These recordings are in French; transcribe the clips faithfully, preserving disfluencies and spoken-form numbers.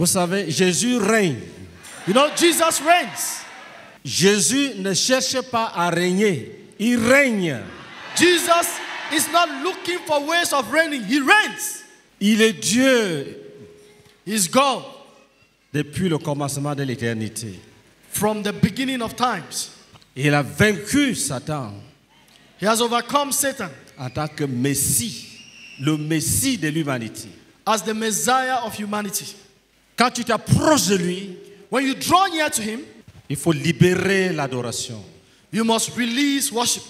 Vous savez, Jésus règne. You know, Jesus reigns. Jésus ne cherche pas à régner, il règne. Jesus is not looking for ways of reigning. He reigns. Il est Dieu. He is God. Depuis le commencement de l'éternité. From the beginning of times. Il a vaincu Satan. He has overcome Satan. En tant que Messie, le Messie de l'humanité. As the Messiah of humanity. Quand tu t'approches de lui, when you draw near to him, il faut libérer l'adoration. You must release worship.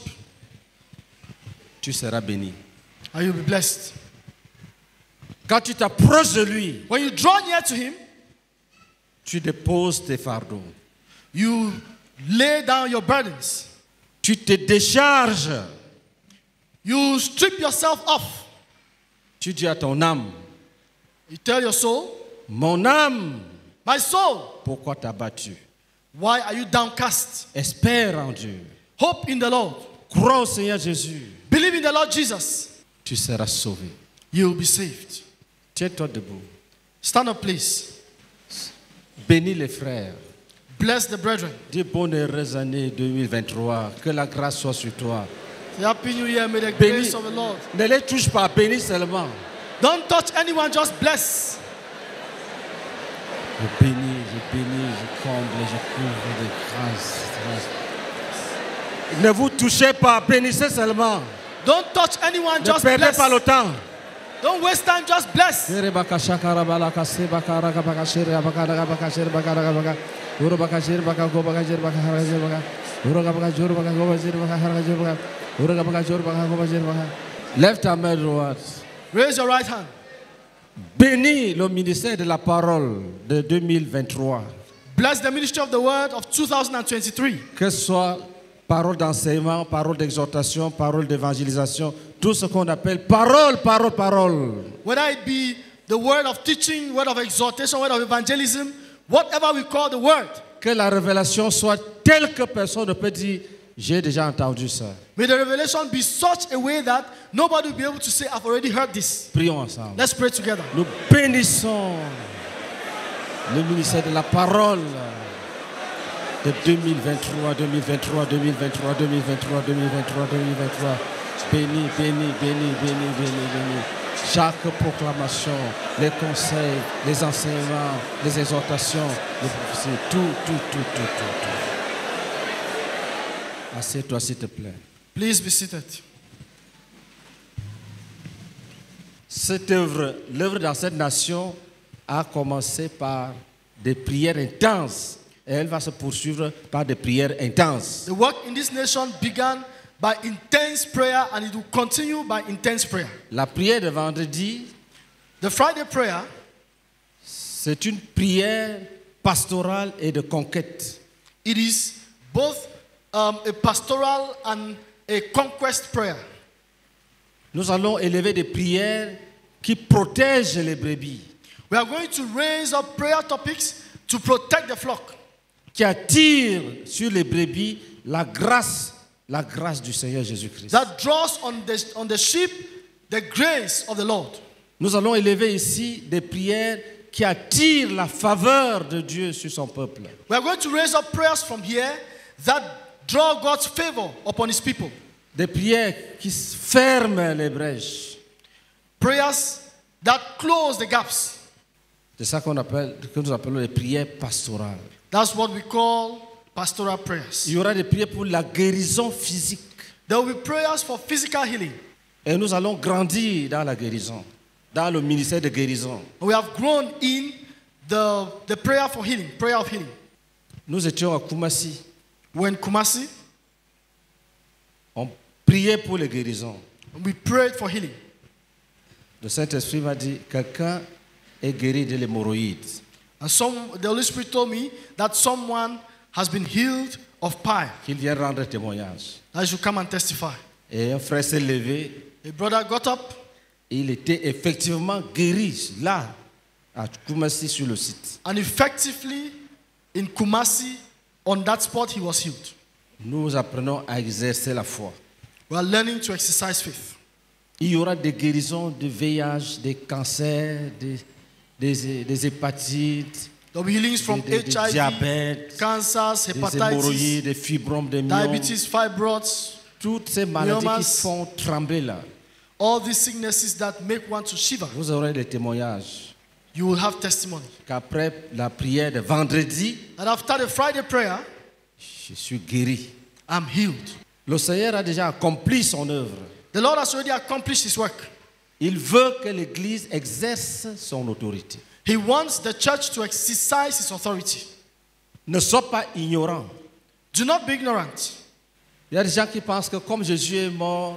Tu seras béni. And you'll be blessed. Quand tu t'approches de lui, when you draw near to him, tu déposes tes fardeaux. You lay down your burdens. Tu te décharges. You strip yourself off. Tu dis à ton âme, you tell your soul, mon âme, my soul, pourquoi t'as battu? Why are you downcast? Espère en Dieu. Hope in the Lord. Crois au Seigneur Jésus. Believe in the Lord Jesus. Tu seras sauvé. You will be saved. Tiens-toi debout. Stand up, please. Bénis les frères. Bless the brethren. Dis bonne heureuse année deux mille vingt-trois. Que la grâce soit sur toi. Happy New Year. May the Bénis. grace of the Lord. Ne les touche pas, bénis seulement. Don't touch anyone, just bless. Je bénis, je bénis, je comble, je couvre de grâce. Ne vous touchez pas, bénissez seulement. Don't touch anyone, ne just perdez bless. pas le temps. Don't waste time, just bless. Lève ta main droite. Raise your right hand. Bénis le ministère de la parole de deux mille vingt-trois. Bless the ministry of the word of two thousand twenty-three. Que ce soit parole d'enseignement, parole d'exhortation, parole d'évangélisation, tout ce qu'on appelle parole, parole, parole. Whether it be the word of teaching, word of exhortation, word of evangelism, whatever we call the word. Que la révélation soit telle que personne ne peut dire, j'ai déjà entendu ça. May the revelation be such a way that nobody will be able to say, I've already heard this. Prions ensemble. Let's pray together. Nous bénissons le ministère de la parole de deux mille vingt-trois, deux mille vingt-trois, deux mille vingt-trois, deux mille vingt-trois, deux mille vingt-trois, deux mille vingt-trois. Béni, béni, béni, béni, béni, béni. Chaque proclamation, les conseils, les enseignements, les exhortations, les prophéties, tout, tout, tout, tout, tout, tout. Assieds-toi s'il te plaît. Please be seated. Cette œuvre, l'œuvre dans cette nation a commencé par des prières intenses et elle va se poursuivre par des prières intenses. The work in this nation began by intense prayer and it will continue by intense prayer. La prière de vendredi, the Friday prayer, c'est une prière pastorale et de conquête. It is both um, a pastoral and a conquest prayer. Nous allons élever des prières qui protègent les brebis. We are going to raise up prayer topics to protect the flock. Qui attirent sur les brebis la grâce, la grâce du Seigneur Jésus-Christ. That draws on the, on the sheep the grace of the Lord. Nous allons élever ici des prières qui attirent la faveur de Dieu sur son peuple. We are going to raise up prayers from here that draw God's favor upon His people. Des prières qui ferment les brèches. Prayers that close the gaps. C'est ça qu'on appelle, que nous appelons les prières pastorales. That's what we call pastoral prayers. Il y aura des prières pour la guérison physique. There will be prayers for physical healing. Et nous allons grandir dans la guérison, dans le ministère de guérison. We have grown in the, the prayer for healing, prayer of healing. Nous étions à Kumasi. When Kumasi, on priait pour les guérisons. We prayed for healing. Le Saint-Esprit m'a dit, quelqu'un est guéri de l'hémorroïde. And some, the Holy Spirit told me that someone has been healed of pie. Qu'il vienne rendre témoignage. I should come and testify. Et un frère s'est levé. A brother got up. Il était effectivement guéri là, à Kumasi sur le site. And effectively, in Kumasi, on that spot, he was healed. Nous apprenons à exercer la foi. We are learning to exercise faith. Il y aura des guérisons de V I H, des cancers, des, des, des hépatites, There will be healings from des, des, des H I V, diabètes, cancers, des hepatitis, hémorroïdes, des fibromes, des myoses. diabetes, fibroids, Toutes ces maladies qui myomas. font trembler là. all these sicknesses that make one to shiver. Vous aurez des témoignages You will have testimony. qu'après la prière de vendredi, And after the Friday prayer, je suis guéri. I'm healed. Le Seigneur a déjà accompli son œuvre. The Lord has already accomplished His work. Il veut que l'Église exerce son autorité. He wants the church to exercise His authority. Ne sois pas ignorant. Do not be ignorant. Il y a des gens qui pensent que comme Jésus est mort,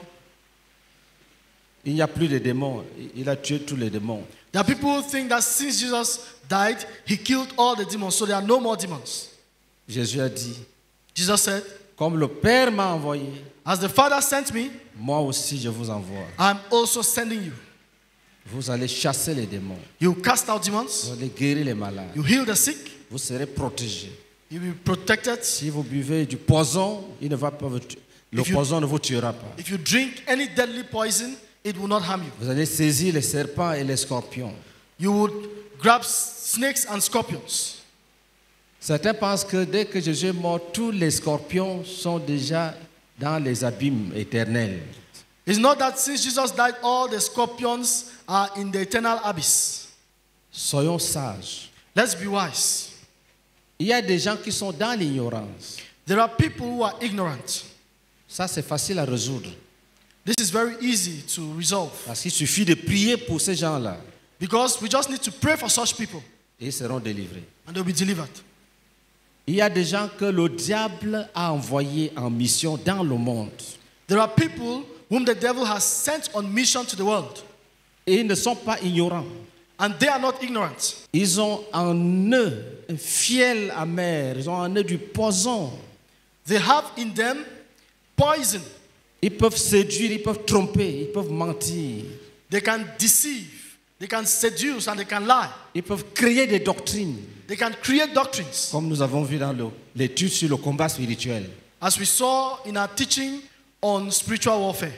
il n'y a plus de démons. Il a tué tous les démons. There are people who think that since Jesus died, He killed all the demons, so there are no more demons. Jésus a dit, Jesus said, comme le Père m'a envoyé, as the Father sent me, moi aussi je vous envoie. I'm also sending you. Vous allez chasser les démons. You cast out Vous demons, allez guérir les malades. you heal the sick, Vous serez protégés. you will be protected. Si vous buvez du poison, il ne va pas vous tuer. Le If you- poison ne vous tuera pas. If you drink any deadly poison, it will not harm you. Vous allez saisir les serpents et les scorpions. You would grab snakes and scorpions. Certains pensent que dès que Jésus est mort, tous les scorpions sont déjà dans les abîmes éternels. It's not that since Jesus died, all the scorpions are in the eternal abyss. Soyons sages. Let's be wise. Il y a des gens qui sont dans l'ignorance. There are people who are ignorant. Ça, c'est facile à résoudre. This is very easy to resolve Parce qu'il suffit de prier pour ces gens-là because we just need to pray for such people et ils seront délivrés. and they'll be delivered. Il y a des gens que le diable a envoyés en mission dans le monde. There are people whom the devil has sent on mission to the world, Et ils ne sont pas ignorants. and they are not ignorant. Ils ont en eux un fiel amer. Ils ont en eux du poison. They have in them poison. Ils peuvent séduire, ils peuvent tromper, ils peuvent mentir. They can deceive, they can seduce, and they can lie. Ils peuvent créer des doctrines, They can create doctrines, comme nous avons vu dans le- l'étude sur le combat spirituel. as we saw in our teaching on spiritual warfare.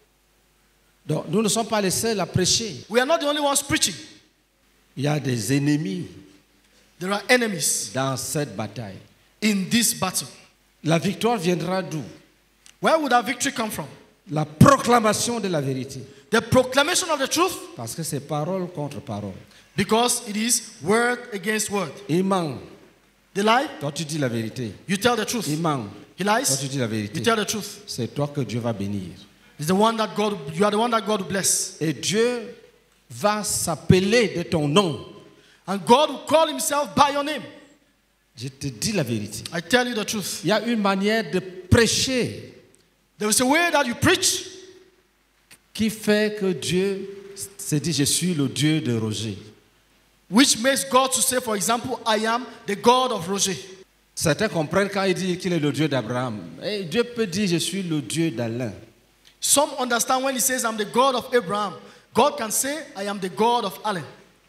Donc, nous ne sommes pas les seuls à prêcher. We are not the only ones preaching. Il y a des ennemis There are enemies dans cette bataille. in this battle. La victoire viendra d'où? Where would our victory come from? La proclamation de la vérité. The proclamation of the truth, Parce que c'est parole contre parole. because it is word against word. Il ment. They lie, Toi, tu dis la vérité. you tell the truth. Il ment. He Toi, lies, tu dis la you vérité. tell the truth. C'est toi que Dieu va bénir. It's the one that God, you are the one that God will bless. Et Dieu va s'appeler de ton nom. And God will call Himself by your name. Je te dis la vérité. I tell you the truth. Il y a une manière de prêcher There is a way that you preach qui fait que Dieu se dit, je suis le Dieu de Roger. which makes God to say, for example, I am the God of Roger. Certains comprennent quand il dit qu'il est le Dieu d'Abraham. Et Dieu peut dire, je suis le Dieu d'Alain. Some understand when He says, I'm the God of Abraham. God can say, I am the God of Alan.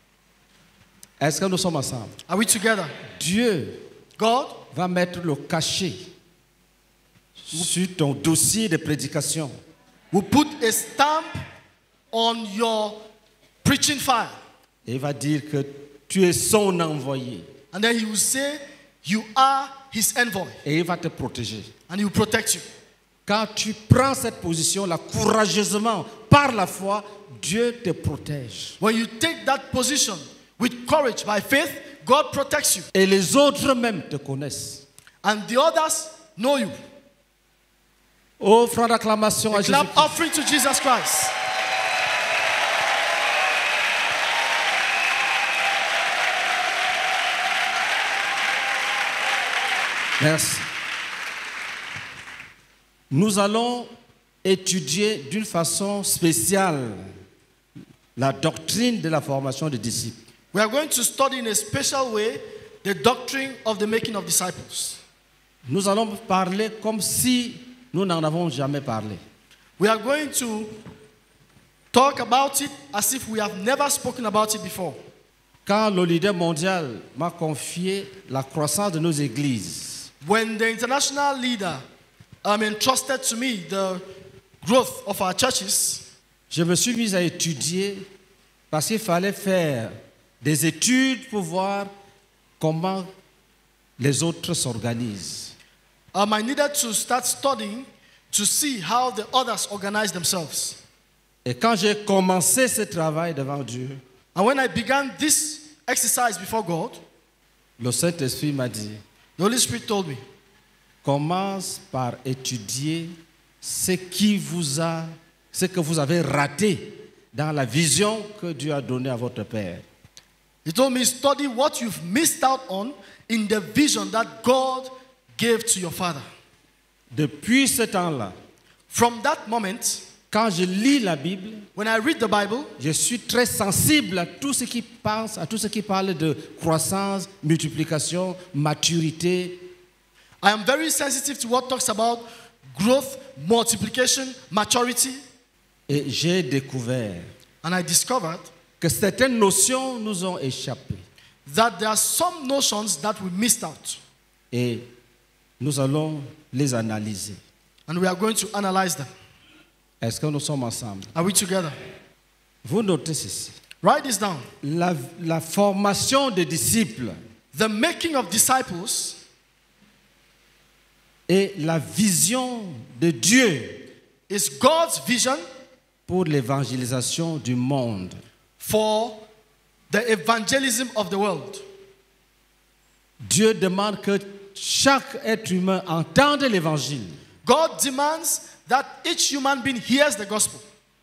Est-ce que nous sommes ensemble? Are we together? Dieu God va mettre le cachet sur ton dossier de prédication. will put a stamp on your preaching file. Et il va dire que tu es son envoyé. And then He will say, you are His envoy. Et il va te protéger. And He will protect you. Quand tu prends cette position-là courageusement, par la foi, Dieu te protège. When you take that position with courage, by faith, God protects you. Et les autres même te connaissent. And the others know you. Offre d'acclamation à Jésus. Clap offering to Jesus Christ. Merci. Nous allons étudier d'une façon spéciale la doctrine de la formation des disciples. We are going to study in a special way the doctrine of the making of disciples. Nous allons parler comme si nous n'en avons jamais parlé. We are going to talk about it as if we have never spoken about it before. Quand le leader mondial m'a confié la croissance de nos églises, When the international leader um, entrusted to me the growth of our churches, je me suis mis à étudier parce qu'il fallait faire des études pour voir comment les autres s'organisent. Um, I needed to start studying to see how the others organize themselves. Et quand j'ai commencé ce travail devant Dieu, And when I began this exercise before God, le Saint-Esprit m'a dit, the Holy Spirit told me, commence par étudier ce qui vous a, ce que vous avez raté dans la vision que Dieu a donnée à votre Père. He told me, study what you've missed out on in the vision that God gave to your father. Depuis ce temps-là, From that moment, quand je lis la Bible, when I read the Bible, je suis très sensible à tout ce qui pense, à tout ce qui parle de croissance, multiplication, maturité. I am very sensitive to what talks about growth, multiplication, maturity. Et j'ai découvert And I discovered que certaines notions nous ont échappé. that there are some notions that we missed out. Et nous allons les analyser. And we are going to analyze them. Est-ce que nous sommes ensemble? Are we together? Vous notez ceci. Write this down. La, la formation des disciples The making of disciples et la vision de Dieu is God's vision pour l'évangélisation du monde. for the evangelism of the world. Dieu demande que chaque être humain entende l'évangile. God demands that each human being hears the gospel.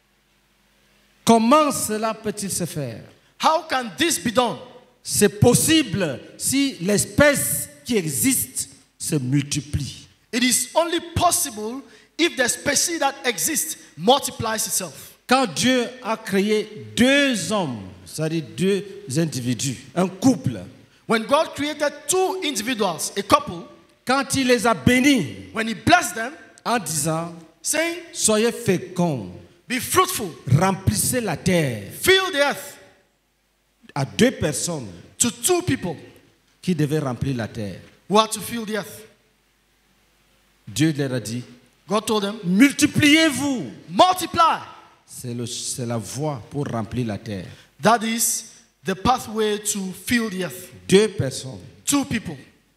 Comment cela peut-il se faire? How can this be done? C'est possible si l'espèce qui existe se multiplie. It is only possible if the species that exists multiplies itself. Quand Dieu a créé deux hommes, c'est-à-dire deux individus, un couple, When God created two individuals, a couple, quand il les a bénis when He blessed them, en disant saying, « Soyez féconds, be fruitful, remplissez la terre », fill the earth, à deux personnes to two people qui devaient remplir la terre. who are to fill the earth. Dieu leur a dit God told them, « Multipliez-vous ». multiply. C'est le- c'est la voie pour remplir la terre. That is the pathway to fill the earth. Deux personnes Two people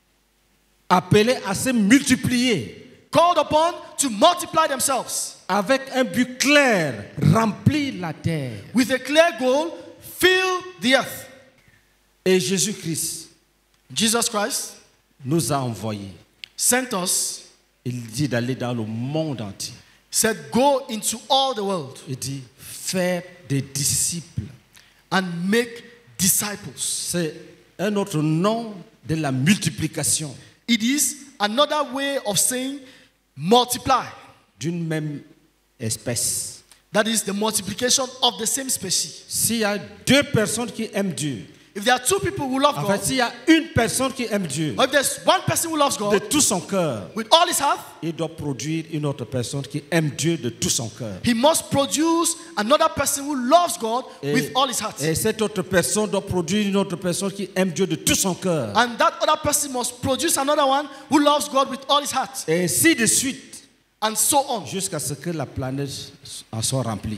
appelées à se multiplier called upon to multiply themselves avec un but clair, remplir la terre. with a clear goal, fill the earth. Et Jésus-Christ Jesus Christ nous a envoyés. sent us, Il dit d'aller dans le monde entier. said, go into all the world Il dit faire des disciples. and make disciples. C'est un autre nom de la multiplication It is another way of saying multiply. d'une même espèce. That is the multiplication of the same species. S'il y a deux personnes qui aiment Dieu, If there are two people who love en God, fait, s'il y a une personne qui aime Dieu or if there's one person who loves de God tout son cœur, with all his heart, il doit produire une autre personne qui aime Dieu de tout son cœur. he must produce another person who loves God Et, with all his heart. et cette autre personne doit produire une autre personne qui aime Dieu de tout son cœur. And that other person must produce another one who loves God with all his heart. Et ainsi de suite, And so on jusqu'à ce que la planète en soit remplie.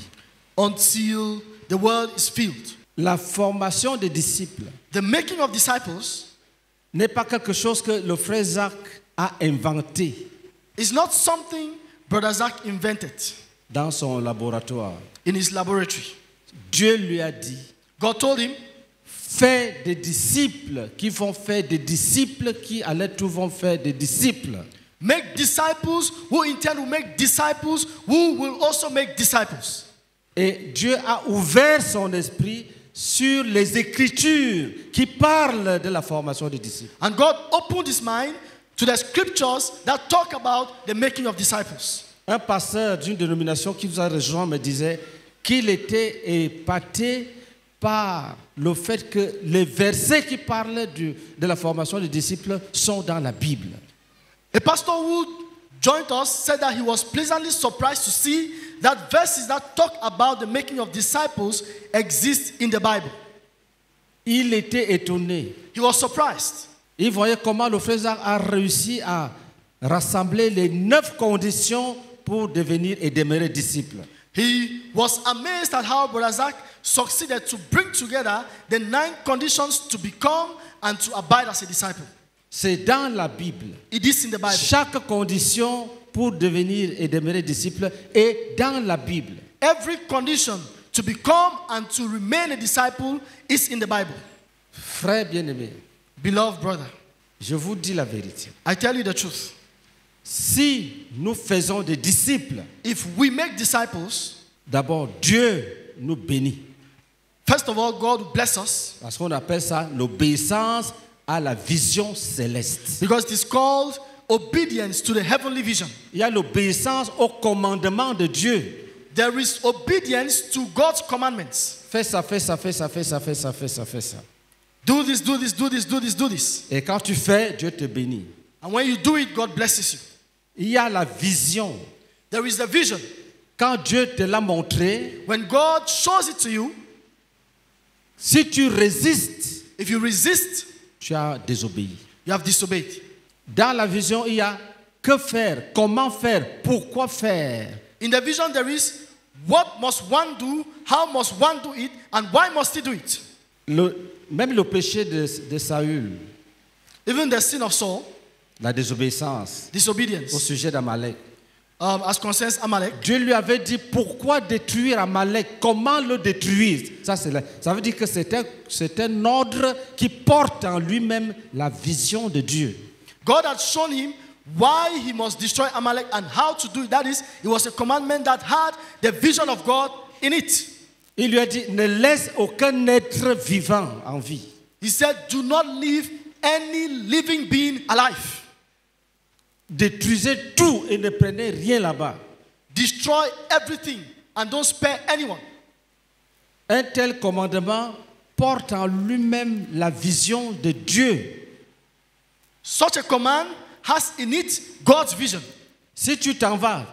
until the world is filled. La formation des disciples The making of disciples n'est pas quelque chose que le frère Zach a inventé is not something Brother Zach invented dans son laboratoire. in his laboratory. Dieu lui a dit, God told him, fais des disciples qui vont faire des disciples qui à leur tour vont faire des disciples. make disciples who intend to make disciples who will also make disciples. Et Dieu a ouvert son esprit sur les Écritures qui parlent de la formation des disciples. And God opened his mind to the scriptures that talk about the making of disciples. Un pasteur d'une dénomination qui vous a rejoint me disait qu'il était épaté par le fait que les versets qui parlent du- de la formation des disciples sont dans la Bible. A pastor who joined us said that he was pleasantly surprised to see that verses that talk about the making of disciples exist in the Bible. Il était étonné. He was surprised. Il voyait comment le frère Zach a réussi à rassembler les neuf conditions pour devenir et demeurer disciple. He was amazed at how Brother Zach succeeded to bring together the nine conditions to become and to abide as a disciple. C'est dans la Bible. It is in the Bible. Chaque condition pour devenir et demeurer disciple est dans la Bible. Every condition to become and to remain a disciple is in the Bible. Frère bien-aimé, Beloved brother, je vous dis la vérité. I tell you the truth. Si nous faisons des disciples, If we make disciples, d'abord Dieu nous bénit. first of all, God will bless us Parce qu'on appelle ça l'obéissance à la vision céleste. because it is called obedience to the heavenly vision. Il y a l'obéissance au commandement de Dieu. There is obedience to God's commandments. Fais ça, fais ça, fais ça, fais ça, fais ça, fais ça, fais ça. Do this, do this, do this, do this, do this. Et quand tu fais, Dieu te bénit. And when you do it, God blesses you. Il y a la vision. There is the vision. Quand Dieu te l'a montré, When God shows it to you, si tu résistes, if you resist, tu as désobéi. you have disobeyed. Dans la vision, il y a que faire, comment faire, pourquoi faire. In the vision, there is what must one do, how must one do it, and why must he do it. Le, même le péché de, de Saül, Even the sin of Saul, la désobéissance au disobedience, sujet d'Amalek. um, as concerns Amalek, Dieu lui avait dit pourquoi détruire Amalek, comment le détruire. Ça, c'est la- ça veut dire que c'est un, c'est un ordre qui porte en lui-même la vision de Dieu. God had shown him why he must destroy Amalek and how to do it. That is, it was a commandment that had the vision of God in it. Il lui a dit ne laisse aucun être vivant en vie. He said, do not leave any living being alive. Détruisez tout et ne prenez rien là-bas. Destroy everything and don't spare anyone. Un tel commandement porte en lui-même la vision de Dieu. Such a command has in it God's vision. Si tu t'en vas,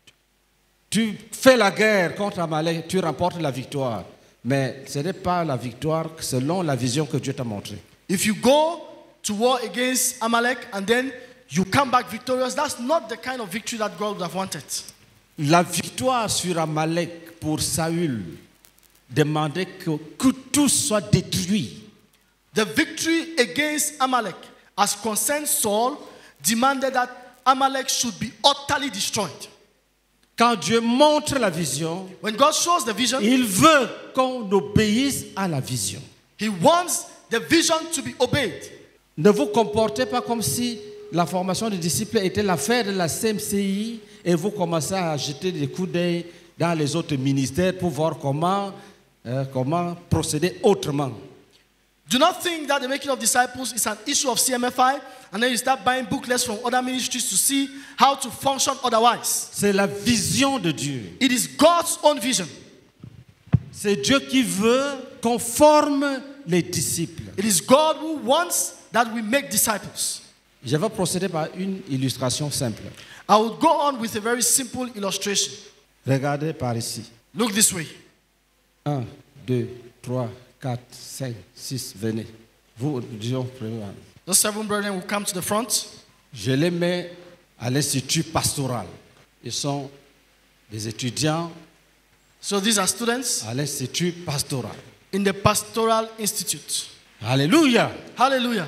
tu fais la guerre contre Amalek, tu remportes la victoire. Mais ce n'est pas la victoire selon la vision que Dieu t'a montrée. If you go to war against Amalek and then you come back victorious, that's not the kind of victory that God would have wanted. La victoire sur Amalek pour Saül demandait que, que tout soit détruit. The victory against Amalek, as concerned Saul, demanded that Amalek should be utterly destroyed. Quand Dieu montre la vision, When God shows the vision, il veut qu'on obéisse à la vision. He wants the vision to be obeyed. Ne vous comportez pas comme si la formation des disciples était l'affaire de la C M C I et vous commencez à jeter des coups d'œil dans les autres ministères pour voir comment, euh, comment procéder autrement. Do not think that the making of disciples is an issue of C M F I and then you start buying booklets from other ministries to see how to function otherwise. C'est la vision de Dieu. It is God's own vision. C'est Dieu qui veut qu'on forme les disciples. It is God who wants that we make disciples. Je vais procéder par une illustration simple. I will go on with a very simple illustration. Regardez par ici. Look this way. un, deux, trois, quatre, cinq, six, venez. Vous, disons, premier. Those seven brethren will come to the front. Je les mets à l'institut pastoral. Ils sont des étudiants So these are students à l'institut pastoral. in the pastoral institute. Alléluia. Hallelujah.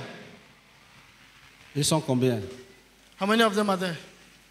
Ils sont combien? How many of them are there?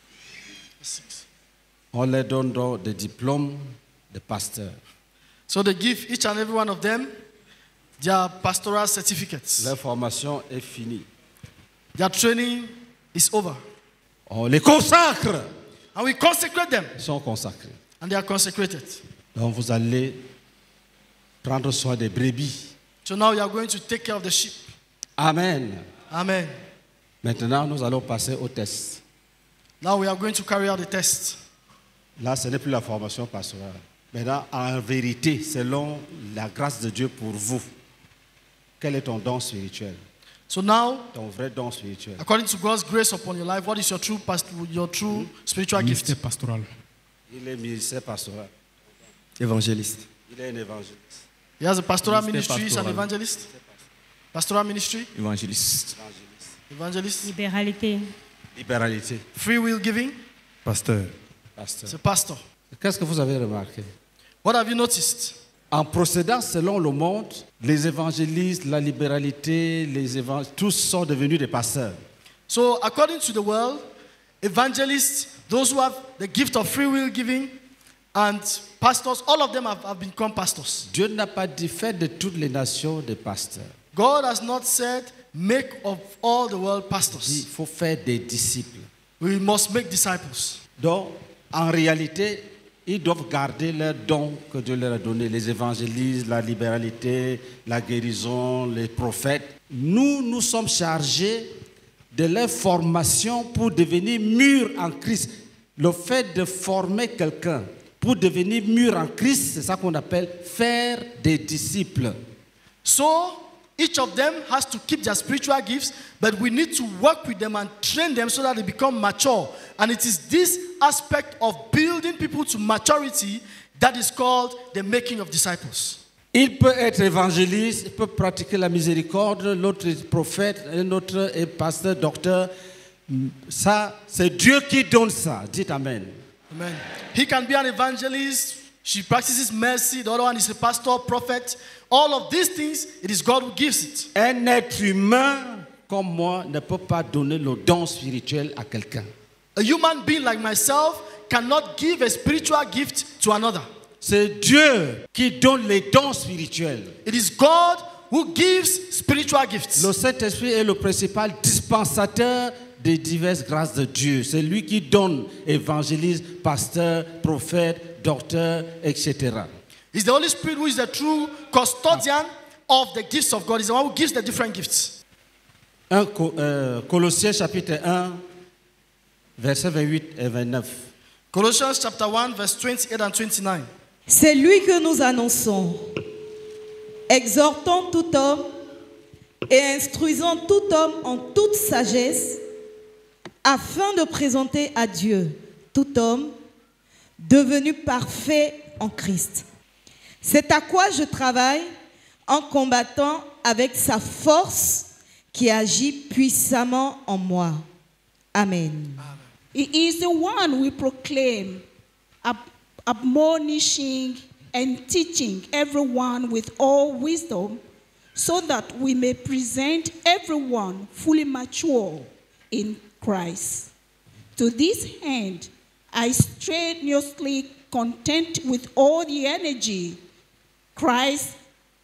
Six. On leur donne donc des diplômes de pasteur. So they give each and every one of them their pastoral certificates. Leur formation est finie. Their training is over. On les consacre. And we consecrate them. Ils sont consacrés. And they are consecrated. Donc vous allez prendre soin des brebis. So now you are going to take care of the sheep. Amen. Amen. Maintenant, nous allons passer au test. Now we are going to carry out the test. Là, ce n'est plus la formation pastorale. Maintenant, en vérité, selon la grâce de Dieu pour vous, quel est ton don spirituel? So now, Ton vrai don spirituel. according to God's grace upon your life, what is your true past, your true spiritual gift? Ministère pastoral. Il est ministère pastoral. Évangéliste. Il est un évangéliste. He has a pastoral Ministère ministry. He's an pastoral. evangelist. Pastoral ministry, Évangéliste. evangelist, Libéralité. Libéralité. free will giving. Pasteur. Pasteur. It's a pastor. Qu'est-ce que vous avez remarqué? What have you noticed? En procédant selon le monde, les évangélistes, la libéralité, les évang- tous sont devenus des pasteurs. So, according to the world, evangelists, those who have the gift of free will giving, and pastors, all of them have, have become pastors. Dieu n'a pas dit faire de toutes les nations des pasteurs. God has not said, make of all the world Il pastors. faut faire des disciples. We must make disciples. Donc, en réalité, ils doivent garder leurs dons que Dieu leur a donnés, les évangélistes, la libéralité, la guérison, les prophètes. Nous, nous sommes chargés de leur formation pour devenir mûrs en Christ. Le fait de former quelqu'un pour devenir mûr en Christ, c'est ça qu'on appelle faire des disciples. So, each of them has to keep their spiritual gifts, but we need to work with them and train them so that they become mature. And it is this aspect of building people to maturity that is called the making of disciples. Il peut être évangéliste, il peut pratiquer la miséricorde, l'autre est prophète, un autre est pasteur, docteur. Ça, c'est Dieu qui donne ça. Dites Amen. Amen. He can be an evangelist. She practices mercy. The other one is a pastor, prophet. All of these things, it is God who gives it. Un être humain comme moi ne peut pas donner le don spirituel à quelqu'un. A human being like myself cannot give a spiritual gift to another. C'est Dieu qui donne les dons spirituels. It is God who gives spiritual gifts. Le Saint-Esprit est le principal dispensateur des diverses grâces de Dieu. C'est lui qui donne évangéliste, pasteur, prophète, docteur, et cetera. It's the Holy Spirit who is the true custodian of the gifts of God. He's the one who gives the different gifts. un euh, Colossiens chapitre un, versets vingt-huit et vingt-neuf. Colossians chapter one, verse twenty-eight and twenty-nine. C'est lui que nous annonçons, exhortant tout homme et instruisant tout homme en toute sagesse, afin de présenter à Dieu tout homme devenu parfait en Christ. C'est à quoi je travaille en combattant avec sa force qui agit puissamment en moi. Amen. He is the one we proclaim, ab- admonishing and teaching everyone with all wisdom, so that we may present everyone fully mature in Christ. To this end, I strenuously contend with all the energy Christ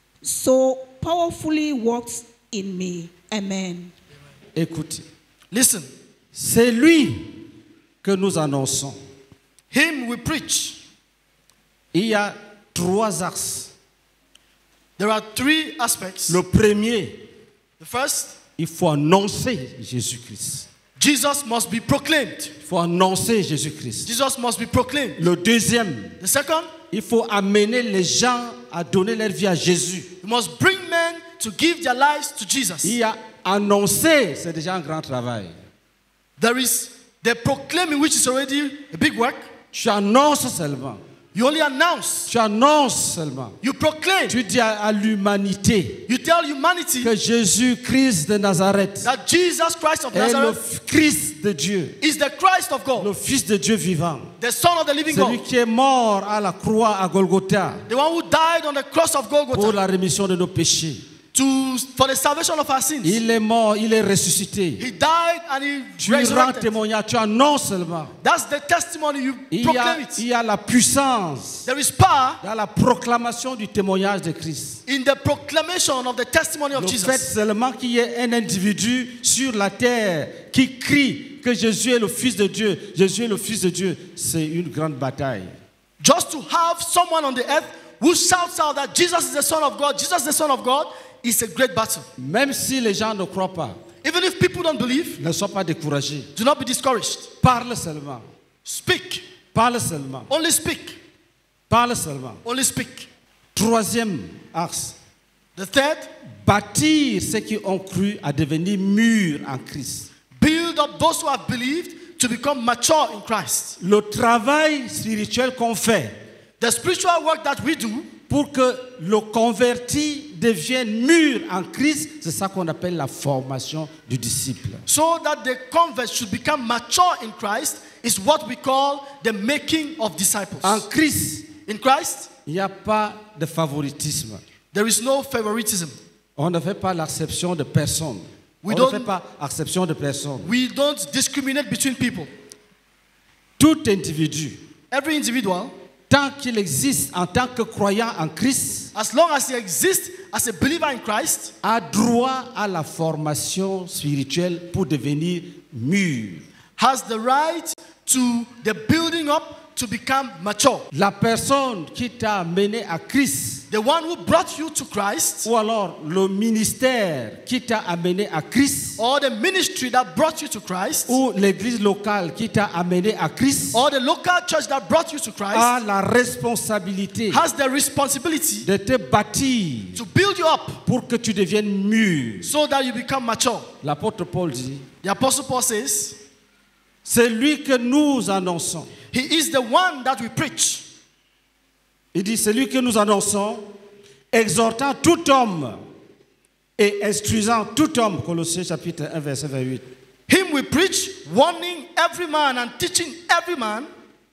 so powerfully works in me. Amen. Écoutez, Listen, c'est lui que nous annonçons. him we preach. Il y a trois axes. There are three aspects. Le premier, The first, il faut annoncer Jésus-Christ. Jesus must be proclaimed. Il faut annoncer Jésus-Christ. Jesus must be proclaimed. Le deuxième, The second, il faut amener les gens à donner leur vie à Jésus. we must bring men to give their lives to Il Jesus. y a annoncer, c'est déjà un grand travail. There is the proclaiming, which is already a big work. Tu annonces seulement. You only announce. Tu annonces seulement. You proclaim. Tu dis à, à l'humanité You tell humanity que Jésus-Christ de Nazareth that Jesus Christ of est le Nazareth Christ de Dieu, is the Christ of God, le Fils de Dieu vivant. the Son of the living Celui God, qui est mort à la croix à Golgotha the one who died on the cross of pour Golgotha la rémission de nos péchés. to, for the salvation of our sins. Il est mort, il est ressuscité. He died and he Tu rends resurrected. témoignage, tu annonces seulement. That's the testimony. You Il y, proclaim a, it. il y a la puissance There is power dans la proclamation du témoignage de Christ. in the proclamation of the testimony of Le fait Jesus. seulement qu'il y ait un individu sur la terre qui crie que Jésus est le Fils de Dieu, Jésus est le Fils de Dieu, c'est une grande bataille. Just to have someone on the earth who shouts out that Jesus is the Son of God, Jesus is the Son of God, is a great battle. Même si les gens ne croient pas, Even if people don't believe, ne sois pas découragés. do not be discouraged. Parle seulement. Speak. Parle seulement. Only speak. Parle seulement. Only speak. Troisième axe. The third, Bâtir ceux qui ont cru à devenir mûrs en Christ. build up those who have believed to become mature in Christ. Le travail spirituel qu'on fait The spiritual work that we do pour que le converti devienne mûr en Christ, c'est ça qu'on appelle la formation du disciple. so that the converts should become mature in Christ is what we call the making of disciples. En Christ, In Christ, il n'y a pas de favoritisme. There is no favoritism. On ne fait pas l'acception de personne. We On don't- ne fait pas acception de personne. We don't discriminate between people. Tout individu, Every individual, tant qu'il existe en tant que croyant en Christ, as long as he exists as a believer in Christ, a droit à la formation spirituelle pour devenir mûr. has the right to the building up to become mature. La personne qui t'a amené à Christ, The one who brought you to Christ, ou alors le ministère qui t'a amené à Christ, or the ministry that brought you to Christ, ou l'église locale qui t'a amené à Christ, or the local church that brought you to a Christ, la responsabilité has the responsibility de te bâtir to build you up pour que tu deviennes mûr. so that you become mature. L'apôtre Paul dit, The Apostle Paul says, c'est lui que nous annonçons. he is the one that we preach. Il dit, c'est lui que nous annonçons, exhortant tout homme et instruisant tout homme. Colossiens chapitre un, verset vingt-huit. Him we preach, warning every man and teaching every man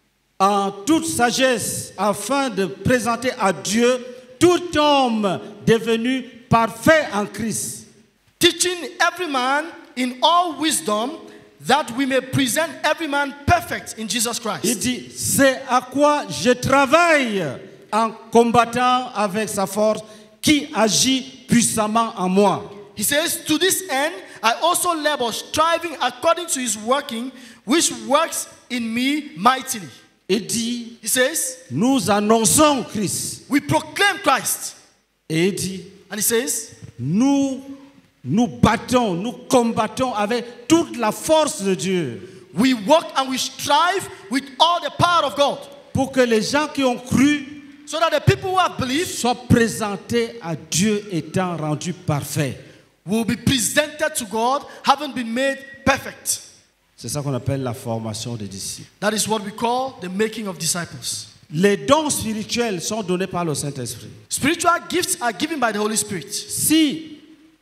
En toute sagesse, afin de présenter à Dieu tout homme devenu parfait en Christ. teaching every man in all wisdom, that we may present every man perfect in Jesus Il Christ. dit, c'est à quoi je travaille en combattant avec sa force qui agit puissamment en moi. He says, to this end, I also labor, striving according to his working, which works in me mightily. Il dit, He says, nous annonçons Christ. we proclaim Christ. Et il dit, And he says, nous nous battons, nous combattons avec toute la force de Dieu we work and we strive with all the power of God, pour que les gens qui ont cru so that the people who have believed soient présentés à Dieu étant rendus parfaits. will be presented to God, having been made perfect. C'est ça qu'on appelle la formation des disciples. That is what we call the making of disciples. Les dons spirituels sont donnés par le Saint-Esprit. Spiritual gifts are given by the Holy Spirit. Si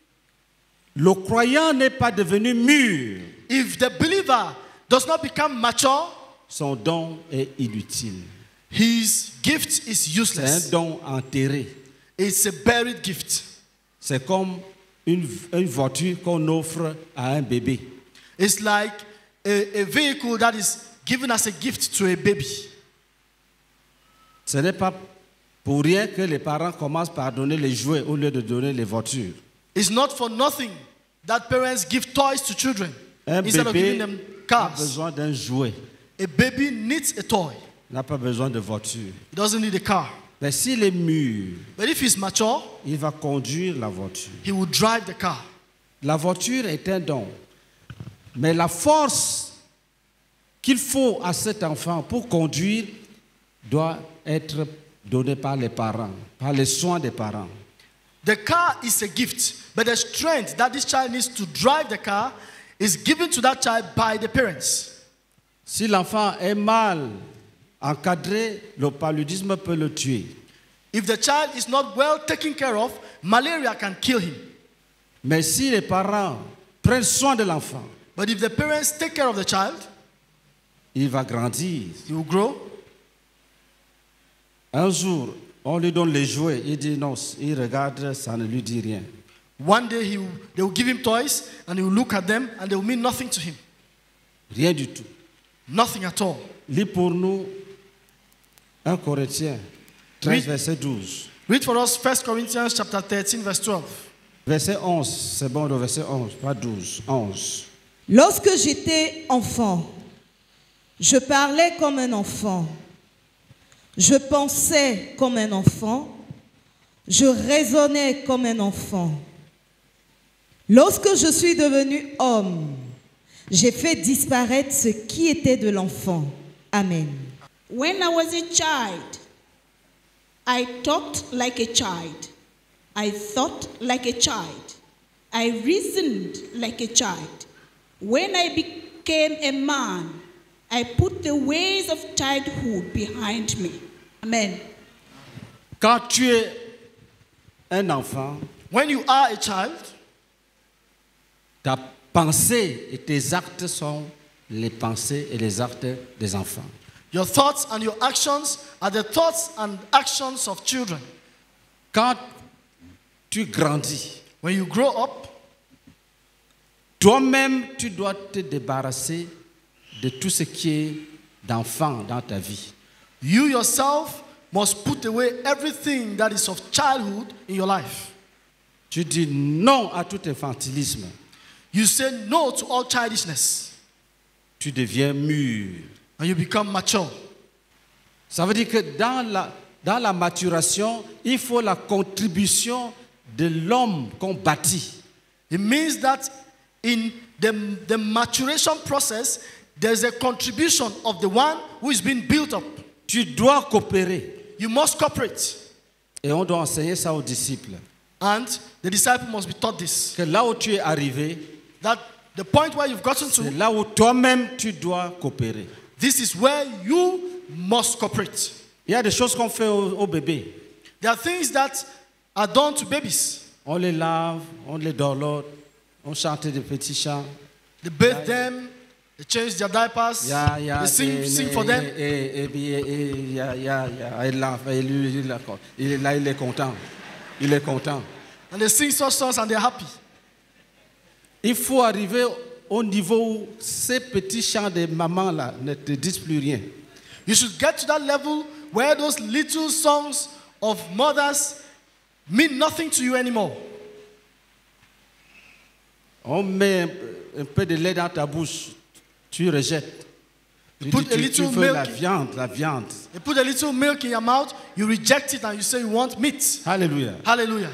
le croyant n'est pas devenu mûr, If the believer does not become mature, son don est inutile. his gift is C'est un useless. don enterré. It's a buried gift. C'est comme une, une voiture qu'on offre à un bébé. It's like a, a vehicle that is given as a gift to a baby. Ce n'est pas pour rien que les parents commencent par donner les jouets au lieu de donner les voitures. It's not for nothing that parents give toys to children Un instead of bébé giving them a cars. besoin d'un jouet, A baby needs a toy. n'a pas besoin de voiture. He doesn't need a car. Mais s'il est mûr, But if he's mature, il va conduire la voiture. he will drive the car. La voiture est un don. Mais la force qu'il faut à cet enfant pour conduire doit être donnée par les parents, par les soins des parents. The car is a gift, but the strength that this child needs to drive the car is given to that child by the parents. Si l'enfant est mal encadré, le paludisme peut le tuer. If the child is not well taken care of, malaria can kill him. Mais si les parents prennent soin de l'enfant, But if the parents take care of the child, il va grandir. he will grow. Un jour, on lui donne les jouets, il dit non, il regarde, ça ne lui dit rien. One day he will, they will give him toys and he will look at them and they will mean nothing to him. Rien du tout. Nothing at all. Lis pour nous un Corinthiens treize, Oui. verset douze. Read for us First Corinthians chapter thirteen, verse twelve. Verset onze, c'est bon, le verset onze, pas douze, onze. Lorsque j'étais enfant, je parlais comme un enfant, je pensais comme un enfant, je raisonnais comme un enfant. Lorsque je suis devenu homme, j'ai fait disparaître ce qui était de l'enfant. Amen. When I was a child, I talked like a child. I thought like a child. I reasoned like a child. When I became a man, I put the ways of childhood behind me. Amen. Quand tu es un enfant, When you are a child, ta pensée et tes actes sont les pensées et les actes des enfants. Your thoughts and your actions are the thoughts and actions of children. Quand tu grandis, When you grow up, toi-même, tu dois te débarrasser de tout ce qui est d'enfant dans ta vie. you yourself must put away everything that is of childhood in your life. Tu dis non à tout infantilisme. You say no to all childishness Tu deviens mûr. and you become mature. Ça veut dire que dans la, dans la maturation, il faut la contribution de l'homme qu'on bâtit. It means that in the, the maturation process, there's a contribution of the one who is being built up. Tu dois coopérer. You must cooperate. Et on doit enseigner ça aux disciples. And the disciple must be taught this. Que là où tu es arrivé, That the point where you've gotten c'est to, là où toi-même tu dois coopérer. this is where you must cooperate. Il y a des choses qu'on fait aux, aux bébés. There are things that are done to babies. On les lave, on les dorlote, on chante des petits chants. They bathe them, they change their diapers, Ya, ya, they sing, et- sing for them. et- et- et puis, et- et- ya, ya, ya, il l'a fait, lui, il l'a- il est là, il est content. Il est content. And they sing such songs and they're happy. Il faut arriver au niveau où ces petits chants de maman là ne te disent plus rien. You should get to that level where those little songs of mothers mean nothing to you anymore. On met un peu- un peu de lait dans ta bouche, tu rejettes. Tu, put dis, a tu- little tu veux la milk. viande, la viande. You put a little milk in your mouth, you reject it and you say you want meat. Alléluia. Hallelujah.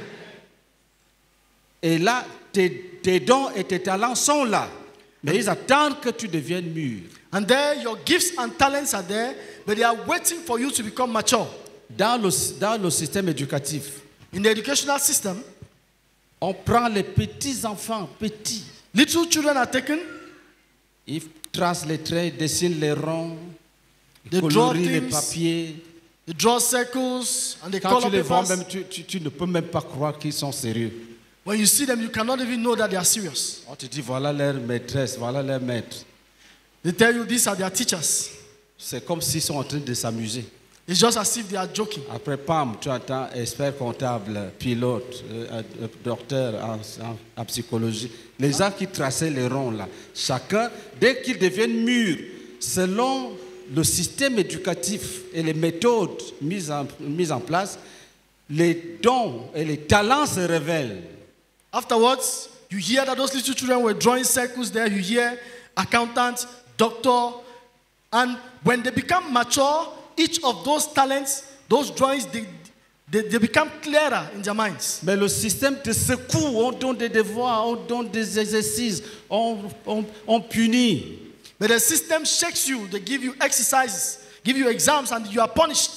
Et là, tes, tes dons et tes talents sont là. Mais ils attendent que tu deviennes mûr. And there, your gifts and talents are there, but they are waiting for you to become mature. Dans le, dans le système éducatif, In the educational system, on prend les petits enfants, petits. little children are taken, Ils tracent les traits, dessinent les ronds, They ils draw colorient les things. papiers. they draw circles, and they Quand color tu les vois, papers. même, tu, tu- tu ne peux même pas croire qu'ils sont sérieux. When you see them, you cannot even know that they are serious. On te dit, voilà leur maîtresse, voilà leur maître. They tell you these are their teachers. C'est comme s'ils sont en train de s'amuser. It's just as if they are joking. Après, pam, tu entends expert comptable, pilote, euh, euh, docteur en, en- en psychologie. Les gens qui traçaient les ronds là, chacun, dès qu'ils deviennent mûrs, selon le système éducatif et les méthodes mises en, mises en place, les dons et les talents se révèlent. Afterwards, you hear that those little children were drawing circles there. You hear accountant, doctor, and when they become mature, each of those talents, those drawings, they, they, they become clearer in their minds. Mais le système te secoue, on donne des devoirs, on donne des exercices, on, on, on punit. But the system shakes you. They give you exercises, give you exams, and you are punished.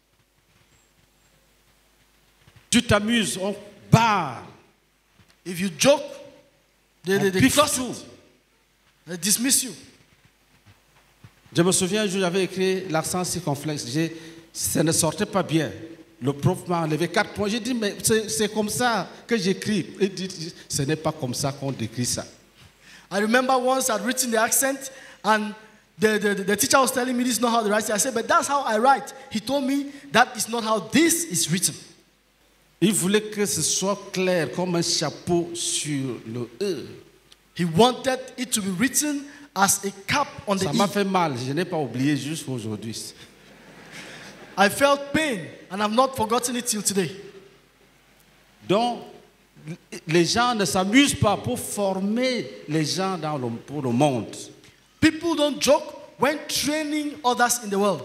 Tu t'amuses, on barre. If you joke, they, they, On they piffe cross tout. it. They dismiss you. Je me souviens un jour, j'avais écrit l'accent circonflexe. J'ai- Ça ne sortait pas bien. Le prof m'a enlevé quatre points. J'ai dit, mais c'est c'est comme ça que j'écris. Il dit, ce n'est pas comme ça qu'on décrit ça. I remember once I'd written the accent, and the, the, the teacher was telling me this is not how to write it. I said, but that's how I write. He told me that is not how this is written. Il voulait que ce soit clair comme un chapeau sur le E. He wanted it to be written as a cap on the Ça m'a E. fait mal. Je n'ai pas oublié jusqu'à aujourd'hui. I felt pain, and I've not forgotten it till today. Donc, les gens ne s'amusent pas pour former les gens dans le, pour le monde. People don't joke when training others in the world.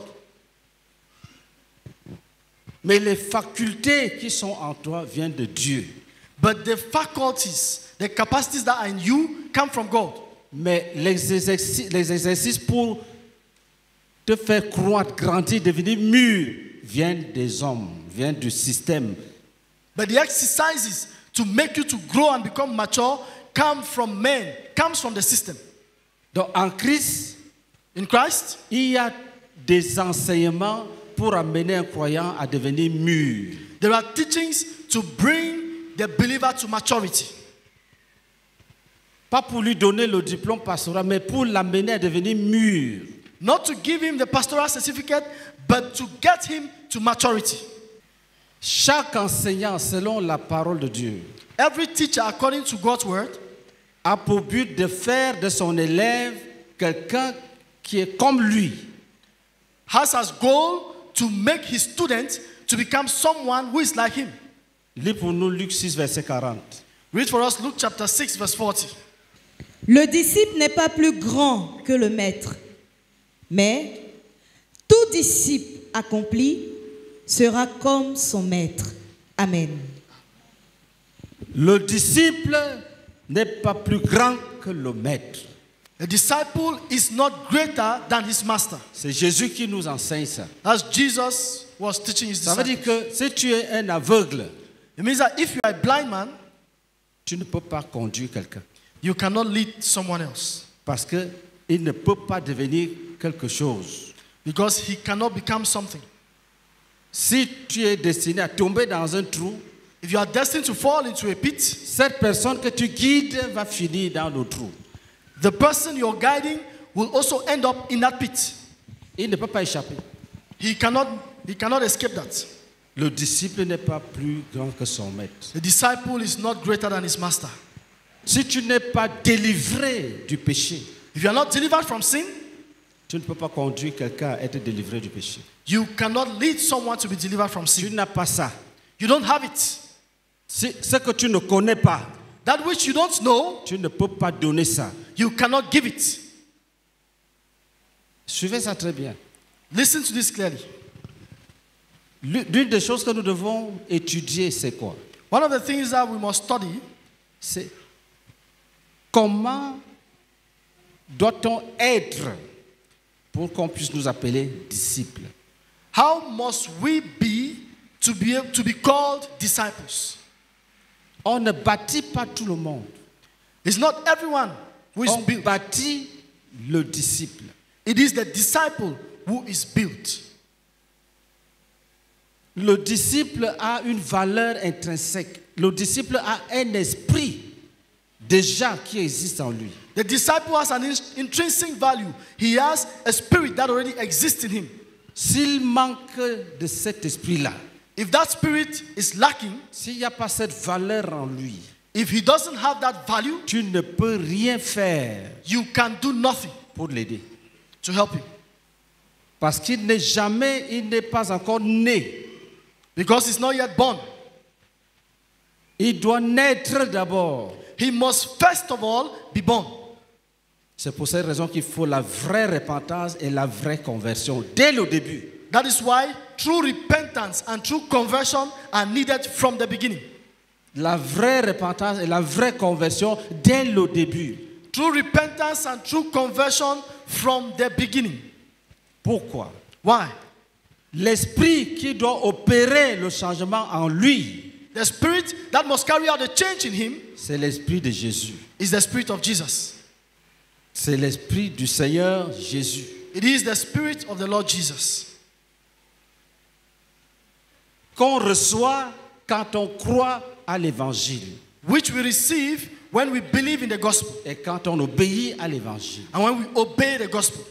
Mais les facultés qui sont en toi viennent de Dieu. But the faculties, the capacities that are in you come from God. Mais les exercices, les exercices pour te faire croître, grandir, devenir mûr, viennent des hommes, viennent du système. But the exercises to make you to grow and become mature come from men, comes from the system. Donc en Christ, In Christ, il y a des enseignements pour amener un croyant à devenir mûr. there are teachings to bring the believer to maturity. Pas pour lui donner le diplôme pastoral, mais pour l'amener à devenir mûr. Not to give him the pastoral certificate, but to get him to maturity. Chaque enseignant, selon la parole de Dieu, Every teacher, according to God's word, a pour but de faire de son élève quelqu'un qui est comme lui. has as goal to make his student to become someone who is like him. Lis pour nous Luc six, verset quarante. Read for us Luke chapter six, verse forty. Le disciple n'est pas plus grand que le maître, mais tout disciple accompli sera comme son maître. Amen. Le disciple n'est pas plus grand que le maître. A disciple is not greater than his master. C'est Jésus qui nous enseigne ça. As Jesus was teaching his Ça veut disciples. dire que si tu es un aveugle, It means that if you are a blind man, tu ne peux pas conduire quelqu'un. you cannot lead someone else Parce qu'il ne peut pas devenir quelque chose. because he cannot become something. Si tu es destiné à tomber dans un trou, If you are destined to fall into a pit, cette personne que tu guides va finir dans le trou. the person you're guiding will also end up in that pit. Il ne peut pas échapper. He cannot, he cannot escape that. Le disciple n'est pas plus grand que son maître. The disciple is not greater than his master. Si tu n'es pas délivré du péché, If you are not delivered from sin, tu ne peux pas conduire quelqu'un à être délivré du péché. you cannot lead someone to be delivered from Tu sin. n'as pas ça. You don't have it. Si, ce que tu ne connais pas, That which you don't know, tu ne peux pas donner ça. you cannot give it. Suivez ça très bien. Listen to this clearly. L'une des choses que nous devons étudier, c'est quoi? One of the things that we must study C'est comment doit-on être pour qu'on puisse nous appeler disciples? how must we be to be able to be called disciples? On ne bâtit pas tout le monde. It's not everyone who is On built. bâtit le disciple. It is the disciple who is built. Le disciple a une valeur intrinsèque. Le disciple a un esprit déjà qui existe en lui. The disciple has an in- intrinsic value. He has a spirit that already exists in him. S'il manque de cet esprit-là, If that spirit is lacking, s'il n'y a pas cette valeur en lui, if he doesn't have that value, tu ne peux rien faire you can do nothing pour l'aider. to help him Parce qu'il n'est jamais, il n'est pas encore né. because he's not yet born. Il doit naître d'abord. He must first of all be born. C'est pour cette raison qu'il faut la vraie repentance et la vraie conversion dès le début. That is why true repentance and true conversion are needed from the beginning. La vraie repentance et la vraie conversion dès le début. True repentance and true conversion from the beginning. Pourquoi? Why? L'esprit qui doit opérer le changement en lui, The spirit that must carry out the change in him c'est l'esprit de Jésus. is the spirit of Jesus. C'est l'esprit du Seigneur Jésus. It is the spirit of the Lord Jesus. Qu'on reçoit quand on croit à l'évangile Which we receive when we believe in the gospel et quand on obéit à l'évangile. and when we obey the gospel.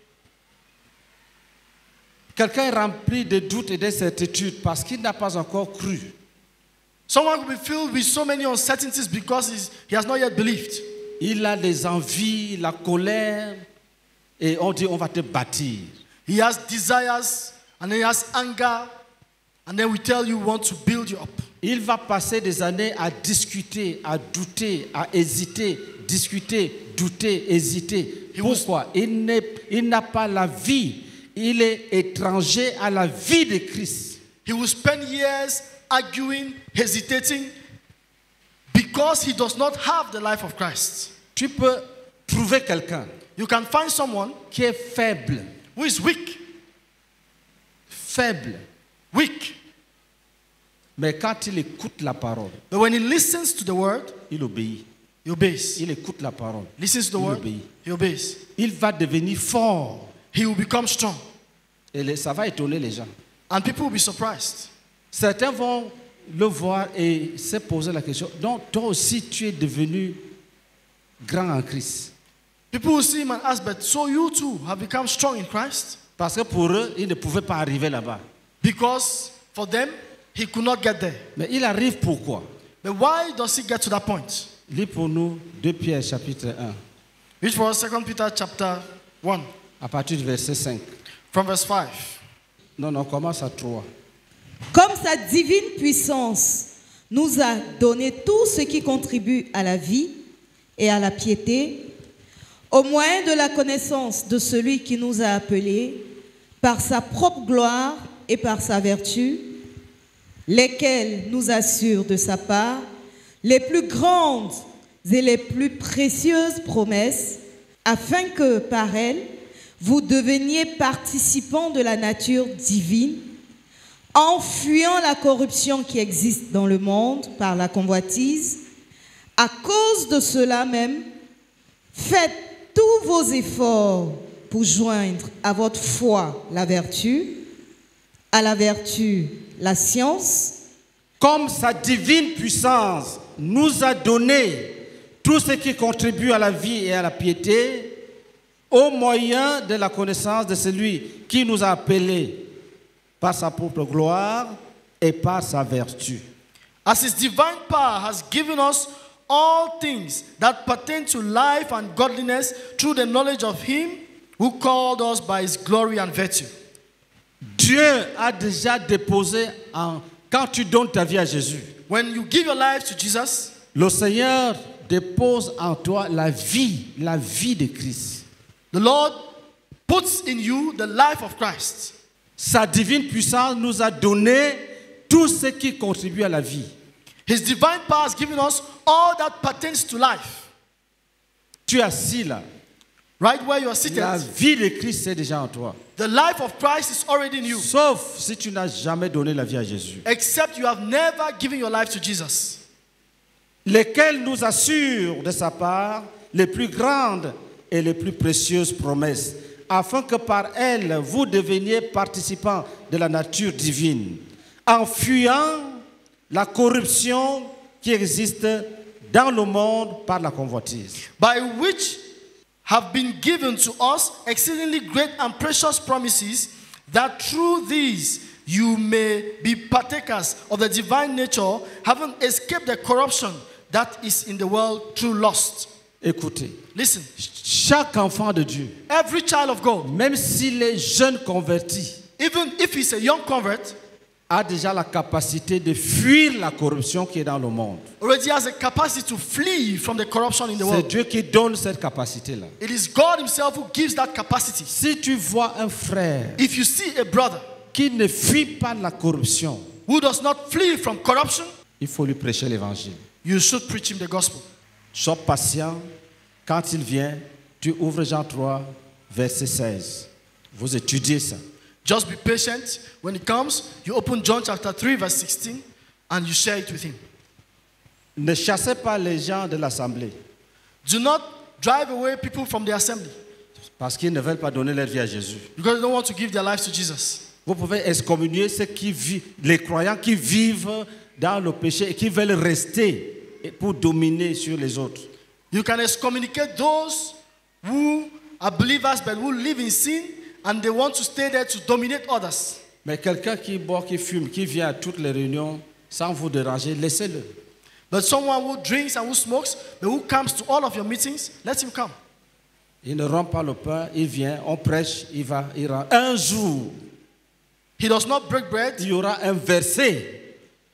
Quelqu'un est rempli de doutes et d'incertitudes parce qu'il n'a pas encore cru. Someone will be filled with so many uncertainties because he's, he has not yet believed. Il a des envies, la colère, et on dit on va te bâtir. He has desires and he has anger, and then we tell you we want to build you up. Il va passer des années à discuter, à douter, à hésiter, discuter, douter, hésiter. He was- Pourquoi? Il n'est- il n'a pas la vie. Il est étranger à la vie de Christ. He will spend years arguing, hesitating, because he does not have the life of Christ. Tu peux trouver quelqu'un You can find someone qui est faible, who is weak, faible, weak, mais quand il écoute la parole, but when he listens to the word, il obéit. he obeys. Il écoute la parole. Listens to the Il word, obéit. he obeys. Il va devenir fort. He will become strong, Et les- ça va étonner les gens. and people will be surprised. Certains vont le voir et se poser la question. Donc, toi aussi, tu es devenu grand en Christ. People will see him and ask, but so you too have become strong in Christ? Parce que pour eux, ils ne pouvaient pas arriver là-bas. Because for them, he could not get there. Mais il arrive pourquoi? But why does he get to that point? Lis pour nous deux Pierre chapitre un, Read for us Second Peter chapter one, à partir du verset cinq. from verse five. Non, non, on commence à trois. Comme sa divine puissance nous a donné tout ce qui contribue à la vie et à la piété, au moyen de la connaissance de celui qui nous a appelés, par sa propre gloire et par sa vertu, lesquels nous assurent de sa part les plus grandes et les plus précieuses promesses, afin que par elles, vous deveniez participants de la nature divine, en fuyant la corruption qui existe dans le monde par la convoitise. À cause de cela même, faites tous vos efforts pour joindre à votre foi la vertu, à la vertu la science. Comme sa divine puissance nous a donné tout ce qui contribue à la vie et à la piété, au moyen de la connaissance de celui qui nous a appelés par sa propre gloire et par sa vertu. As his divine power has given us all things that pertain to life and godliness through the knowledge of him who called us by his glory and virtue. Dieu a déjà déposé en... Quand tu donnes ta vie à Jésus, When you give your life to Jesus, le Seigneur dépose en toi la vie, la vie de Christ. the Lord puts in you the life of Christ. Sa divine puissance nous a donné tout ce qui contribue à la vie. His divine power has given us all that pertains to life. Tu es assis là. Right where you are seated, La vie de Christ est déjà en toi. the life of Christ is already in you. Sauf si tu n'as jamais donné la vie à Jésus. Except you have never given your life to Jesus. Lesquels nous assurent de sa part les plus grandes et les plus précieuses promesses, afin que par elles, vous deveniez participants de la nature divine, en fuyant la corruption qui existe dans le monde par la convoitise. By which have been given to us exceedingly great and precious promises, that through these you may be partakers of the divine nature, having escaped the corruption that is in the world through lust. Écoutez, Listen, chaque enfant de Dieu, every child of God, même s'il est jeune converti, even if he's a young convert, a déjà la capacité de fuir la corruption qui est dans le monde. already has a capacity to flee from the corruption in the C'est world. Dieu qui donne cette capacité-là. It is God himself who gives that capacity. Si tu vois un frère If you see a brother qui ne fuit pas la corruption, who does not flee from corruption, il faut lui prêcher l'évangile. you should preach him the gospel. Sois patient. Quand il vient, tu ouvres Jean trois, verset seize. Vous étudiez ça. Just be patient. When he comes, you open John chapter three, verse sixteen, and you share it with him. Ne chassez pas les gens de l'assemblée Do not drive away people from the assembly parce qu'ils ne veulent pas donner leur vie à Jésus. because they don't want to give their lives to Jesus. Vous pouvez excommunier ceux qui vivent, les croyants qui vivent dans le péché et qui veulent rester pour dominer sur les autres. You can excommunicate those who are believers but who live in sin and they want to stay there to dominate others. Mais quelqu'un qui boit, qui fume, qui vient à toutes les réunions sans vous déranger, laissez-le. But someone who drinks and who smokes, but who comes to all of your meetings, let him come. Il ne rompt pas le pain, il vient, on prêche, il va, il ira. Un jour, He does not break bread. il y aura un verset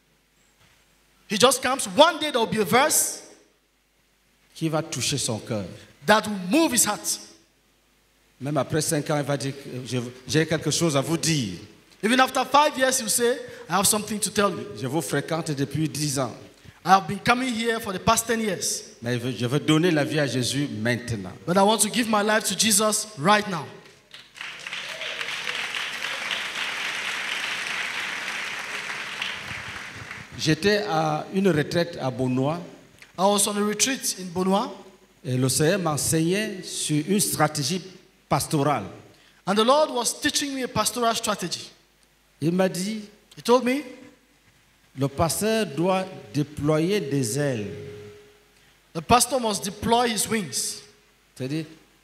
He just comes. One day there will be a verse qui va toucher son cœur. that will move his heart. Même après cinq ans, il va dire, je- j'ai quelque chose à vous dire. Even after five years, he'll say, I have something to tell you. Je vous fréquente depuis dix ans, I have been coming here for the past ten years, mais je veux- je veux donner la vie à Jésus maintenant. but I want to give my life to Jesus right now. J'étais à une retraite à Beaunois I was on a retreat in Bonois, et le Seigneur m'enseignait sur une stratégie pastorale. and the Lord was teaching me a pastoral strategy. Il m'a dit, He told me, le pasteur doit déployer des ailes. the pastor must deploy his wings. C'est-à-dire,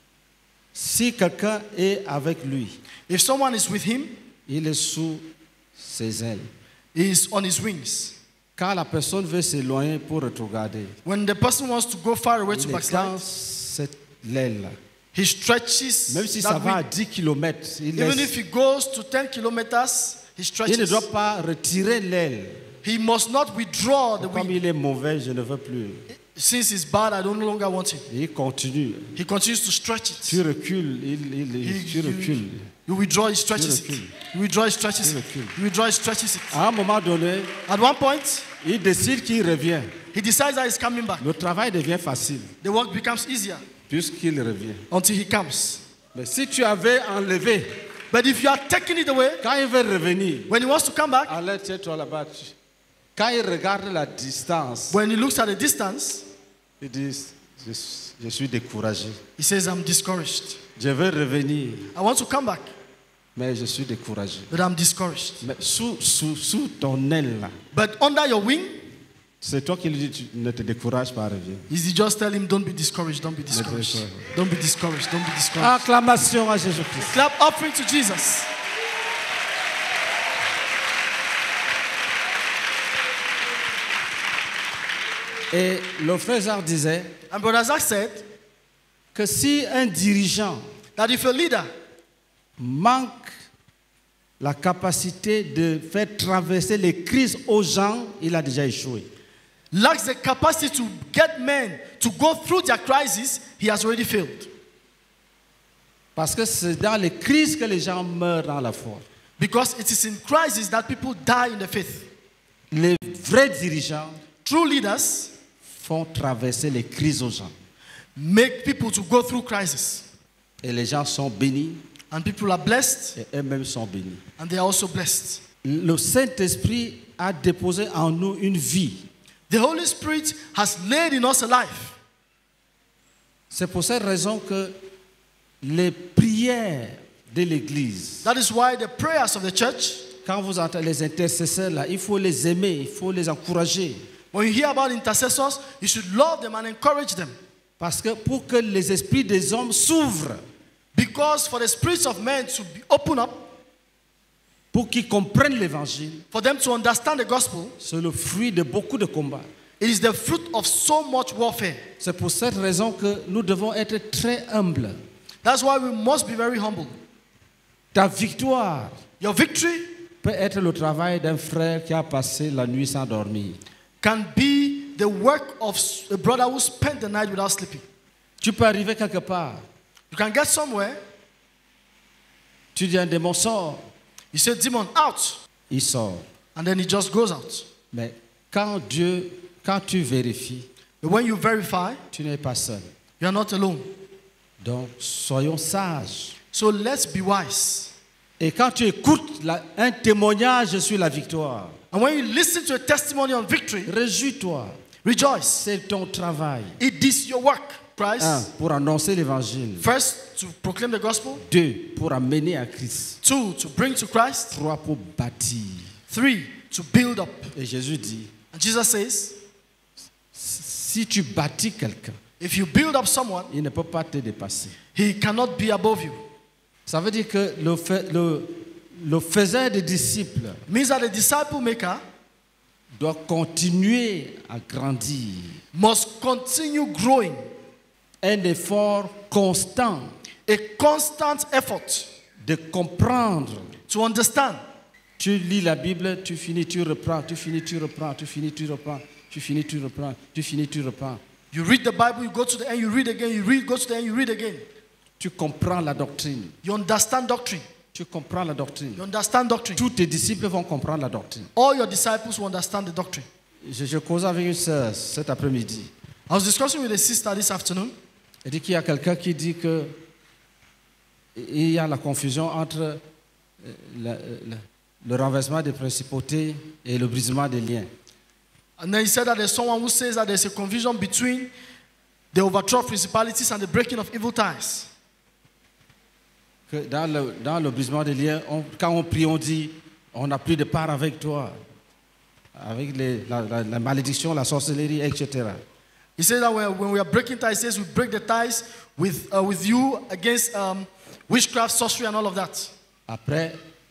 Si quelqu'un est avec lui, If someone is with him, il est sous ses ailes. he is on his wings. Quand la personne veut s'éloigner pour regarder, When the person wants to go far away to il est dans backslide, cette aile-là. he stretches Même si that ça va à wing. dix kilomètres, il, Even laisse- if he goes to ten kilometers, he il ne stretches. doit pas retirer l'aile. He must not withdraw the Comme wing. il est mauvais, je ne veux plus. Since he's bad, I don't no longer want him. Et il continue. He continues to stretch Tu it. recules, il, il, il- He- tu you- recules. You withdraw, he stretches it. recule. You withdraw, he stretches Tu it. recules. You withdraw, he stretches it. À un moment donné, At one point, il décide qu'il revient. he decides that he's coming back. Le travail devient facile The work becomes easier puisqu'il revient. until he comes. Mais si tu avais enlevé, But if you are taking it away, quand il veut revenir, when he wants to come back, allez, tiens-toi là-bas. tu- Quand il regarde la distance, when he looks at the distance, il dit, je, je suis découragé. he says, I'm discouraged. Je veux revenir, I want to come back, mais je suis découragé. but I'm discouraged. Mais sous, sous, sous ton aile, là, But under your wing, c'est toi qui lui dis, tu ne te décourage pas, reviens. is he just tell him, don't be discouraged, don't be discouraged. Don't be discouraged, don't be discouraged. Acclamation à Jésus-Christ. Clap offering to Jesus. Et le frère Zach disait And Brother Zach said que si un dirigeant that if a leader manque la capacité de faire traverser les crises aux gens, il a déjà échoué. lacks the capacity to get men to go through their crisis, he has already failed. Parce que c'est dans les crises que les gens meurent dans la foi. Because it is in crisis that people die in the faith. Les vrais dirigeants True leaders font traverser les crises aux gens. make people to go through crisis. Et les gens sont bénis And people are blessed et eux-mêmes sont bénis. and they are also blessed. Le Saint-Esprit a déposé en nous une vie. The Holy Spirit has laid in us a life. C'est pour cette raison que les prières de l'Église, That is why the prayers of the church, quand vous entendez les intercesseurs là, il faut les aimer, il faut les encourager. when you hear about intercessors, you should love them and encourage them. Parce que pour que les esprits des hommes s'ouvrent, Because for the spirits of men to be open up, pour qu'ils comprennent l'évangile, for them to understand the gospel, c'est le fruit de beaucoup de combats. it is the fruit of so much warfare. C'est pour cette raison que nous devons être très humbles. That's why we must be very humble. Ta victoire Your victory peut être le travail d'un frère qui a passé la nuit sans dormir. can be the work of a brother who spent the night without sleeping. Tu peux arriver quelque part, You can get somewhere, tu dis un démon sort, you say, demon, out. il sort. And then he just goes out. Mais quand Dieu, quand tu vérifies, But when you verify, tu n'es pas seul. you are not alone. Donc soyons sages. So let's be wise. Et quand tu écoutes la- un témoignage sur la victoire, And when you listen to a testimony on victory, réjouis-toi. rejoice. C'est ton travail. It is your work, Christ. Un, pour annoncer l'évangile. First, to proclaim the gospel. Deux, pour amener à Christ. Two, to bring to Christ. Trois, pour bâtir. Three, to build up. Et Jésus dit, And Jesus says, si tu bâtis quelqu'un, if you build up someone, il ne peut pas te dépasser. he cannot be above you. Ça veut dire que le, fait- le, le faiseur des disciples It means that the disciple maker doit continuer à grandir. must continue growing. Un effort constant A constant effort de comprendre. to understand. Tu lis la Bible, tu finis, tu reprends, tu finis, tu reprends, tu finis, tu reprends, tu finis, tu reprends, tu finis, tu reprends. You read the Bible, you go to the end, you read again, you read, go to the end, you read again. Tu comprends la doctrine. You understand doctrine. Tu comprends la doctrine. You understand doctrine. Tous tes disciples vont comprendre la doctrine. All your disciples will understand the doctrine. Je, je causais avec une sœur cet après-midi. I was discussing with a sister this afternoon. Elle dit qu'il y a quelqu'un qui dit que il y a la confusion entre euh, la- la- le renversement des principautés et le brisement des liens. And then he said that there's someone who says that there's a confusion between the overthrow of principalities and the breaking of evil ties. Que dans le, dans le brisement des liens, on- quand on prie, on dit on n'a plus de part avec toi, avec les- la, la- la malédiction, la sorcellerie, et cetera. He says that when, when we are breaking ties, he says we break the ties with, uh, with you against um, witchcraft, sorcery, and all of that. Après,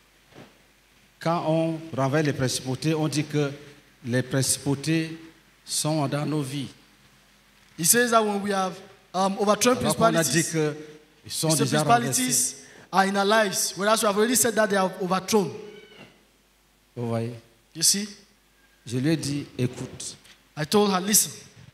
quand on renverse les principautés, on dit que les principautés sont dans nos vies. He says that when we have um, overthrown Alors qu'on a dit principalities, qu'ils sont the déjà renversés. principalities are in our lives, whereas we have already said that they are overthrown. Vous voyez? You see? Je lui ai dit, écoute, I told her, listen,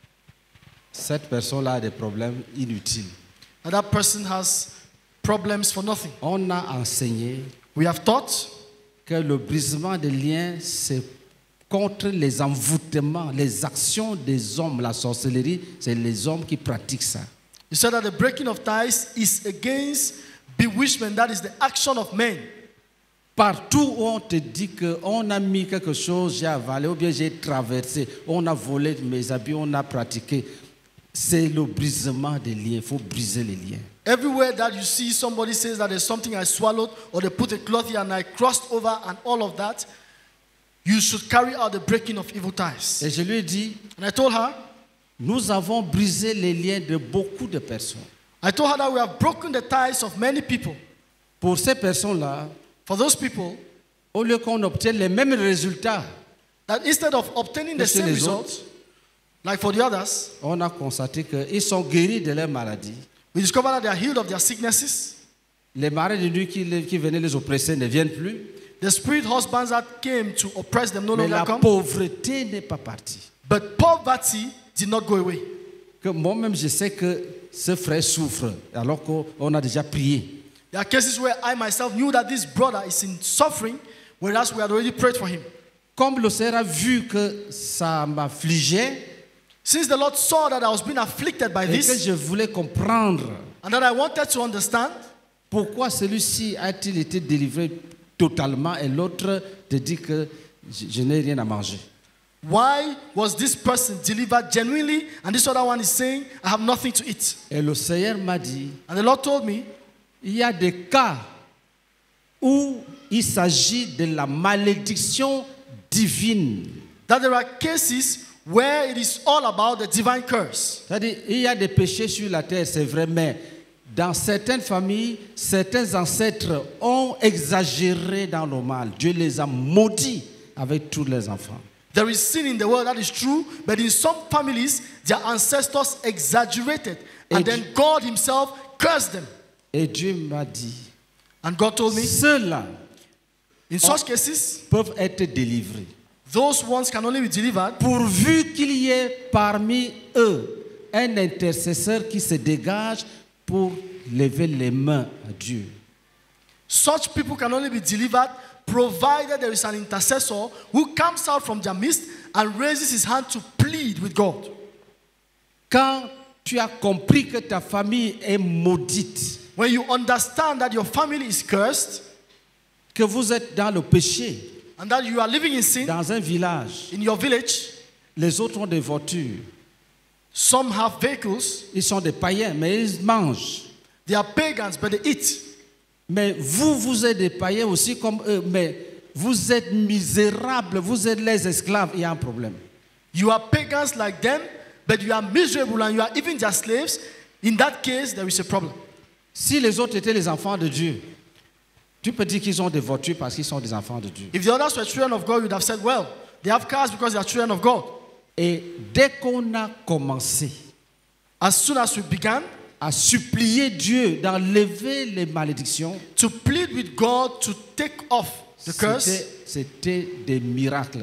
cette personne-là a des problèmes inutiles. and that person has problems for nothing. On a enseigné We have taught que le brisement des liens, c'est contre les envoûtements, les actions des hommes. La sorcellerie, c'est les hommes qui pratiquent ça. You said that the breaking of ties is against bewitchment. That is the action of men. Partout où on te dit qu'on a mis quelque chose, j'ai avalé, ou bien j'ai traversé, on a volé mes habits, on a pratiqué, c'est le brisement des liens. Il faut briser les liens. Everywhere that you see somebody says that there's something I swallowed, or they put a cloth here and I crossed over, and all of that, you should carry out the breaking of evil ties. Et je lui ai dit, And I told her, nous avons brisé les liens de beaucoup de personnes. I told her that we have broken the ties of many people. Pour ces personnes-là, For those people, au lieu qu'on obtienne les mêmes résultats, that instead of obtaining the Que chez same les results, like for the others, on a constaté qu'ils sont guéris de leur maladie. we discover that they are healed of their sicknesses. Les maris de nuit qui, qui venaient les oppresser ne viennent plus. The spirit husbands that came to oppress them no Mais longer la come. pauvreté n'est pas partie. But poverty did not go away. Que moi-même, je sais que ce frère souffre, alors qu'on a déjà prié. There are cases where I myself knew that this brother is in suffering, whereas we had already prayed for him. Comme le Seigneur a vu que ça m'affligeait Since the Lord saw that I was being afflicted by et que this, je voulais comprendre and that I wanted to understand, pourquoi celui-ci a-t-il été délivré totalement et l'autre te dit que je, je n'ai rien à manger. why was this person delivered genuinely, and this other one is saying, I have nothing to eat? Et le Seigneur m'a dit, And the Lord told me, il y a des cas où il s'agit de la malédiction divine. that there are cases where it is all about the divine curse. C'est-à-dire, il y a des péchés sur la terre, c'est vrai, mais dans certaines familles, certains ancêtres ont exagéré dans le mal. Dieu les a maudits avec tous les enfants. There is sin in the world, that is true, but in some families, their ancestors exaggerated, and Et then Dieu- God himself cursed them. Et Dieu m'a dit, And God told me, ceux-là in such cases, peuvent être délivrés. those ones can only be delivered Pourvu qu'il y ait parmi eux un intercesseur qui se dégage pour lever les mains à Dieu. Such people can only be delivered provided there is an intercessor who comes out from their midst and raises his hand to plead with God. Quand tu as compris que ta famille est maudite, When you understand that your family is cursed que vous êtes dans le péché, and that you are living in sin dans un village, in your village, les autres ont des voitures, some have vehicles, ils sont des païens, mais ils mangent. they are pagans, but they eat. Mais vous, vous êtes des païens aussi comme eux, mais vous êtes misérables, vous êtes les esclaves, il y a un problème. You are pagans like them, but you are miserable and you are even their slaves. In that case, there is a problem. Si les autres étaient les enfants de Dieu, tu peux dire qu'ils ont des voitures parce qu'ils sont des enfants de Dieu. If the others were children of God, you would have said, well, they have cars because they are children of God. Et dès qu'on a commencé As soon as we began à supplier Dieu d'enlever les malédictions, to plead with God to take off the curse, c'était c'était des miracles.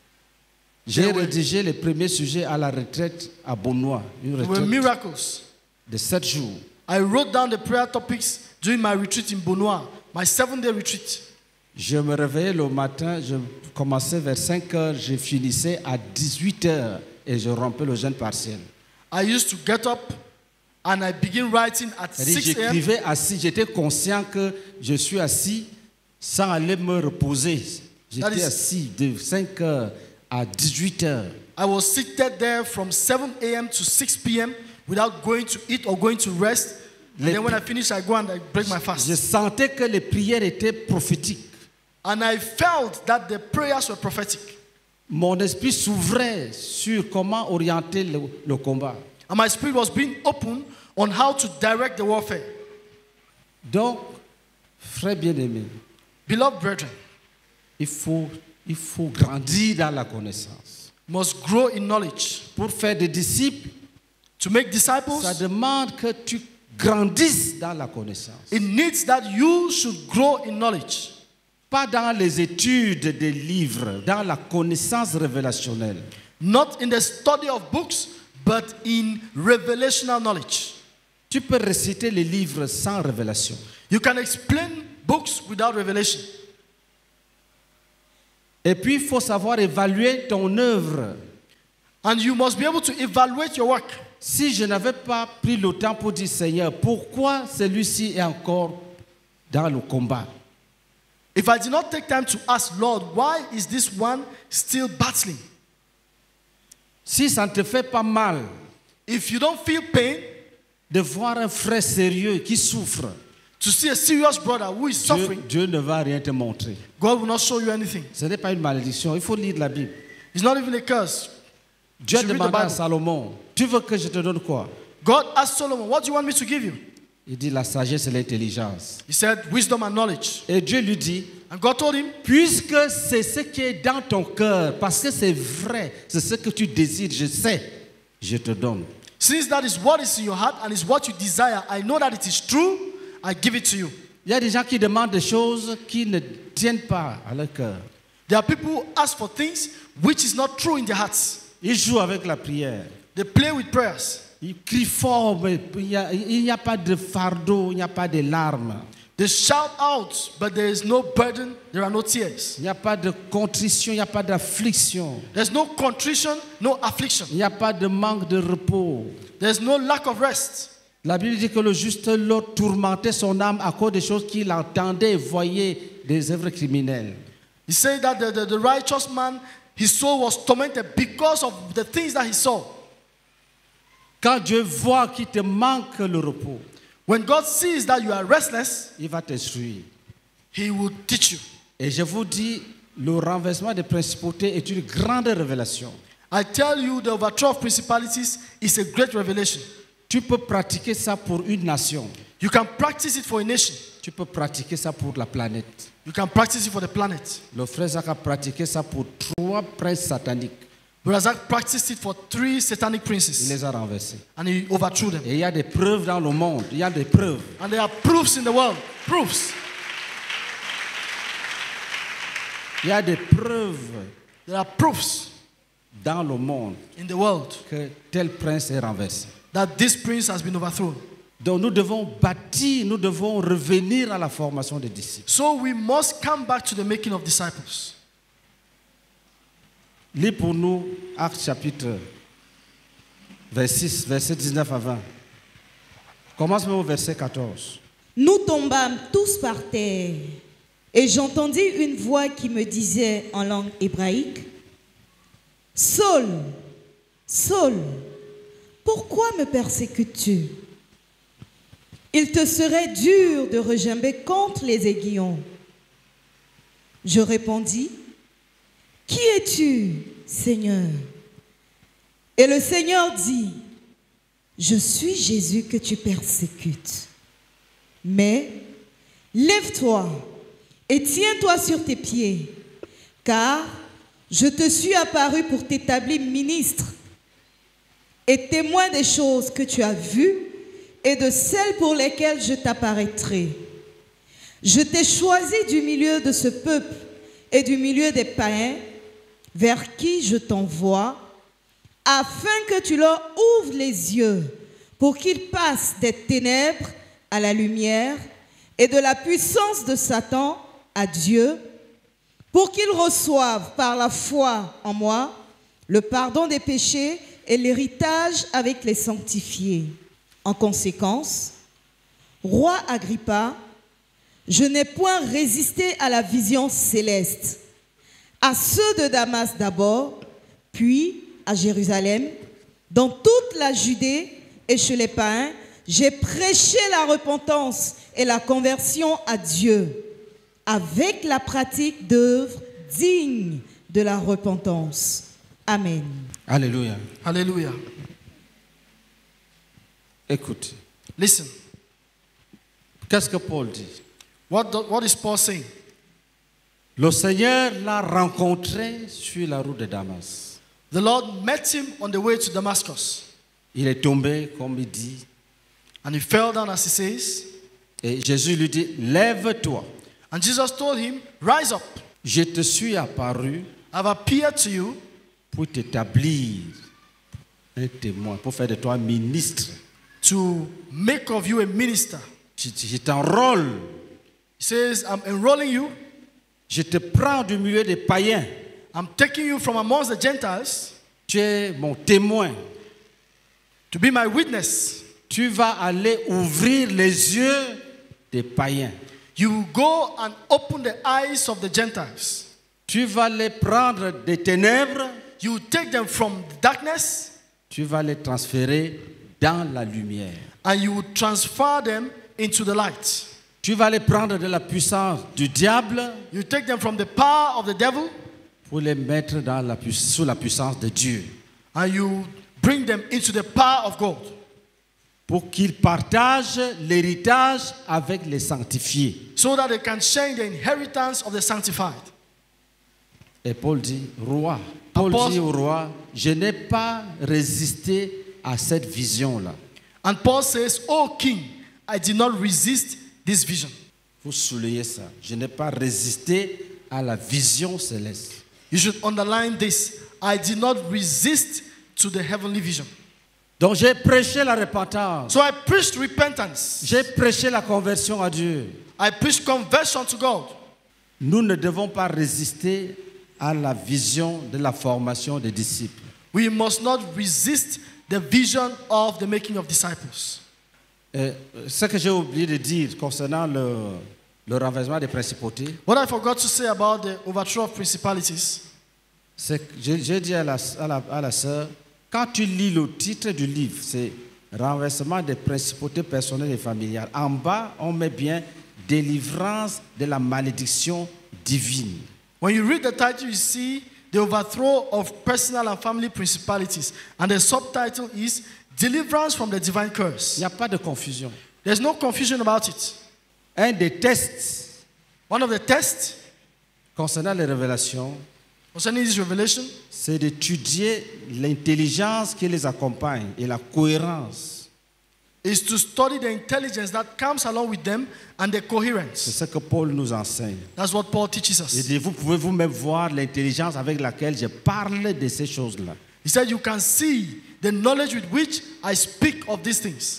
J'ai There were- rédigé le premier sujet à la retraite à Beaunois, une there were retraite miracles. de sept jours. I wrote down the prayer topics during my retreat in Beaunois, my seven-day retreat. Je me réveillais le matin, je commençais vers cinq heures, je finissais à dix-huit heures et je rompais le jeûne partiel. I used to get up and I begin writing at C'est-à-dire, six a.m. j'écrivais assis, j'étais conscient que je suis assis sans aller me reposer. That J'étais is- assis de cinq heures à dix-huit heures. I was seated there from seven a.m. to six p.m. without going to eat or going to rest. And Les- then when I finish, I go and I break my fast. Je sentais que les prières étaient prophétiques. And I felt that the prayers were prophetic. mon esprit s'ouvrait sur comment orienter le, le combat. And my spirit was being open on how to direct the warfare. Donc, frères bien-aimés, Beloved brethren, il faut, il faut grandir dans la connaissance. must grow in knowledge. Pour faire des disciples, To make disciples, ça demande que tu grandisses dans la connaissance. it needs that you should grow in knowledge. Pas dans les études des livres, dans la connaissance révélationnelle. Not in the study of books, but in revelational knowledge. Tu peux réciter les livres sans révélation. You can explain books without revelation. Et puis, il faut savoir évaluer ton œuvre. And you must be able to evaluate your work. Si je n'avais pas pris le temps pour dire, Seigneur, pourquoi celui-ci est encore dans le combat? If I did not take time to ask, Lord, why is this one still battling? Si ça ne te fait pas mal If you don't feel pain, de voir un frère sérieux qui souffre, to see a serious brother who is Dieu, suffering, Dieu ne va rien te montrer. God will not show you anything. Ce n'est pas une malédiction, il faut lire la Bible. It's not even a curse. Dieu You read the demanda à Bible. Salomon, tu veux que je te donne quoi? God asked Solomon, what do you want me to give you? Il dit la sagesse et l'intelligence. He said, wisdom and knowledge. Et Dieu lui dit, And God told him, puisque c'est ce qui est dans ton cœur, parce que c'est vrai, c'est ce que tu désires, je sais, je te donne. since that is what is in your heart and is what you desire, I know that it is true, I give it to you. Il y a des gens qui demandent des choses qui ne tiennent pas à leur cœur. There are people who ask for things which is not true in their hearts. Ils jouent avec la prière. They play with prayers. Ils crient fort, mais il n'y a, il n'y a pas de fardeau, il n'y a pas de larmes. They shout out, but there is no burden, there are no tears. Il n'y a pas de contrition, il n'y a pas d'affliction. There's no contrition, no affliction. Il n'y a pas de manque de repos. There's no lack of rest. La Bible dit que le juste Lot tourmentait son âme à cause des choses qu'il entendait et voyait des œuvres criminelles. He said that the, the, the righteous man, his soul was tormented because of the things that he saw. Quand Dieu voit qu'il te manque le repos, When God sees that you are restless, il va t'instruire. he will teach you. Et je vous dis, le renversement des principautés est une grande révélation. I tell you, the overthrow of principalities is a great revelation. Tu peux pratiquer ça pour une nation. You can practice it for a nation. Tu peux pratiquer ça pour la planète. You can practice it for the planet. Le frère Zach a pratiqué ça pour trois princes sataniques. But Isaac practiced it for three satanic Il princes les a renversés. and he overthrew them. Et il y a des preuves dans le monde. Il y a des preuves. And there are proofs in the world. Proofs. Il y a des preuves There are proofs dans le monde in the world que tel prince est renversé. that this prince has been overthrown. Donc nous devons bâtir, nous devons revenir à la formation des disciples. So we must come back to the making of disciples. Lis pour nous Actes chapitre vingt-six, verset dix-neuf à vingt. Commence même au verset quatorze. Nous tombâmes tous par terre, et j'entendis une voix qui me disait en langue hébraïque, « Saul, Saul, pourquoi me persécutes-tu? Il te serait dur de regimber contre les aiguillons. » Je répondis, « Qui es-tu, Seigneur? » Et le Seigneur dit, « Je suis Jésus que tu persécutes. Mais lève-toi et tiens-toi sur tes pieds, car je te suis apparu pour t'établir ministre et témoin des choses que tu as vues et de celles pour lesquelles je t'apparaîtrai. Je t'ai choisi du milieu de ce peuple et du milieu des païens vers qui je t'envoie, afin que tu leur ouvres les yeux pour qu'ils passent des ténèbres à la lumière et de la puissance de Satan à Dieu, pour qu'ils reçoivent par la foi en moi le pardon des péchés et l'héritage avec les sanctifiés. En conséquence, roi Agrippa, je n'ai point résisté à la vision céleste, à ceux de Damas d'abord, puis à Jérusalem, dans toute la Judée et chez les païens, j'ai prêché la repentance et la conversion à Dieu, avec la pratique d'œuvres dignes de la repentance. Amen. Alléluia. Hallelujah. Écoute, Listen, qu'est-ce que Paul dit? what, do- what is Paul saying? Le Seigneur l'a rencontré sur la route de Damas. The Lord met him on the way to Damascus, Il est tombé, comme il dit, and he fell down as he says. et Jésus lui dit, lève-toi. And Jesus told him, rise up. Je te suis apparu I've appeared to you pour t'établir un témoin, pour faire de toi un ministre. to make of you a minister. Je, je t'enrôle, He says, I'm enrolling you. je te prends du milieu des païens. I'm taking you from amongst the Gentiles Tu es mon témoin. to be my witness. Tu vas aller ouvrir les yeux des païens. You will go and open the eyes of the Gentiles. Tu vas les prendre des ténèbres, You will take them from darkness tu vas les transférer dans la lumière. and you will transfer them into the light. Tu vas les prendre de la puissance du diable You take them from the power of the devil pour les mettre dans la, pu- sous la puissance de Dieu. and you bring them into the power of God, Pour qu'ils partagent l'héritage avec les sanctifiés. so that they can share in the inheritance of the sanctified. Et Paul dit, roi, Paul Paul- dit au roi, je n'ai pas résisté à cette vision-là. And Paul says, "O king, I did not resist this vision." Vous soulignez ça. Je n'ai pas résisté à la vision céleste. You should underline this. I did not resist to the heavenly vision. Donc j'ai prêché la repentance. So I preached repentance. J'ai prêché la conversion à Dieu. I preached conversion to God. Nous ne devons pas résister à la vision de la formation des disciples. We must not resist the vision of the making of disciples. Euh, ce que j'ai oublié de dire concernant le, le renversement des principautés, What I forgot to say about the overthrow of principalities, c'est que j'ai j'ai dit à la, à, la, à la sœur, quand tu lis le titre du livre, c'est renversement des principautés personnelles et familiales. En bas, on met bien délivrance de la malédiction divine. when you read the title, you see the overthrow of personal and family principalities. And the subtitle is Deliverance from the Divine Il Curse. n'y a pas de confusion. There's no confusion about it. Un des tests One of the tests concernant les révélations, concerning this revelation c'est d'étudier l'intelligence qui les accompagne et la cohérence. is to study the intelligence that comes along with them and the C'est coherence. ce que Paul nous enseigne. That's what Paul teaches Et us. dit, vous pouvez vous-même voir l'intelligence avec laquelle je parle de ces choses-là. He said, you can see the knowledge with which I speak of these things.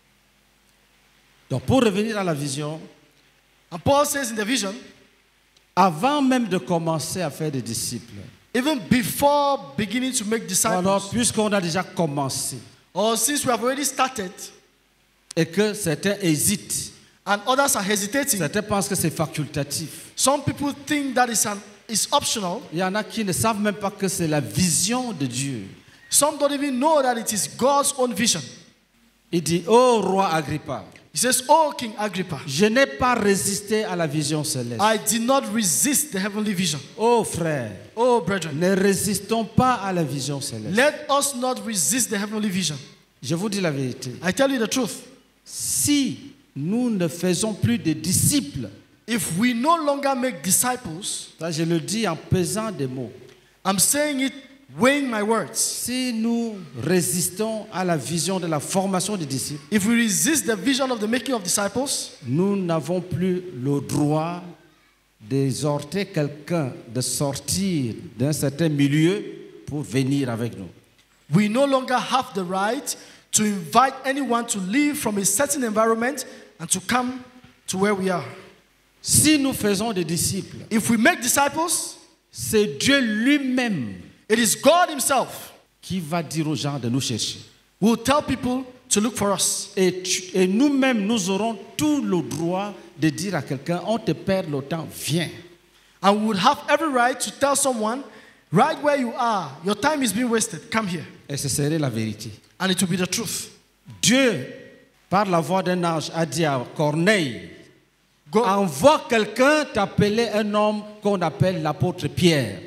Donc pour revenir à la vision, And Paul says in the vision, avant même de commencer à faire des disciples, even before beginning to make alors disciples, puisqu'on a déjà commencé or since we have already started, et que certains hésitent, and others are hesitating, certains pensent que c'est facultatif. some people think that is, an, is optional. Il y en a qui ne savent même pas que c'est la vision de Dieu. Some don't even know that it is God's own vision. Il dit, ô roi Agrippa, He says, "Oh King Agrippa, je n'ai pas résisté à la vision céleste. I did not resist the heavenly vision." Ô frère, Oh brethren, ne résistons pas à la vision céleste. let us not resist the heavenly vision. Je vous dis la vérité. I tell you the truth. Si nous ne faisons plus de disciples, If we no longer make disciples, ça je le dis en pesant des mots, I'm saying it weighing my words. si nous résistons à la vision de la formation des disciples, If we resist the vision of the making of disciples, nous n'avons plus le droit d'exhorter quelqu'un de sortir d'un certain milieu pour venir avec nous. we no longer have the right to invite anyone to leave from a certain environment and to come to where we are. Si nous faisons des disciples, If we make disciples, c'est Dieu lui-même it is God Himself qui va dire aux gens de nous chercher. who will tell people to look for us. Et, tu- et nous-mêmes, nous aurons tout le droit de dire à quelqu'un, on te perd le temps, viens. And we would have every right to tell someone, right where you are, your time is being wasted, come here. Et ce serait la vérité. And it will be the truth. Dieu, par la voix d'un ange, a dit à Corneille, God, envoie quelqu'un t'appeler un homme qu'on appelle l'apôtre Pierre.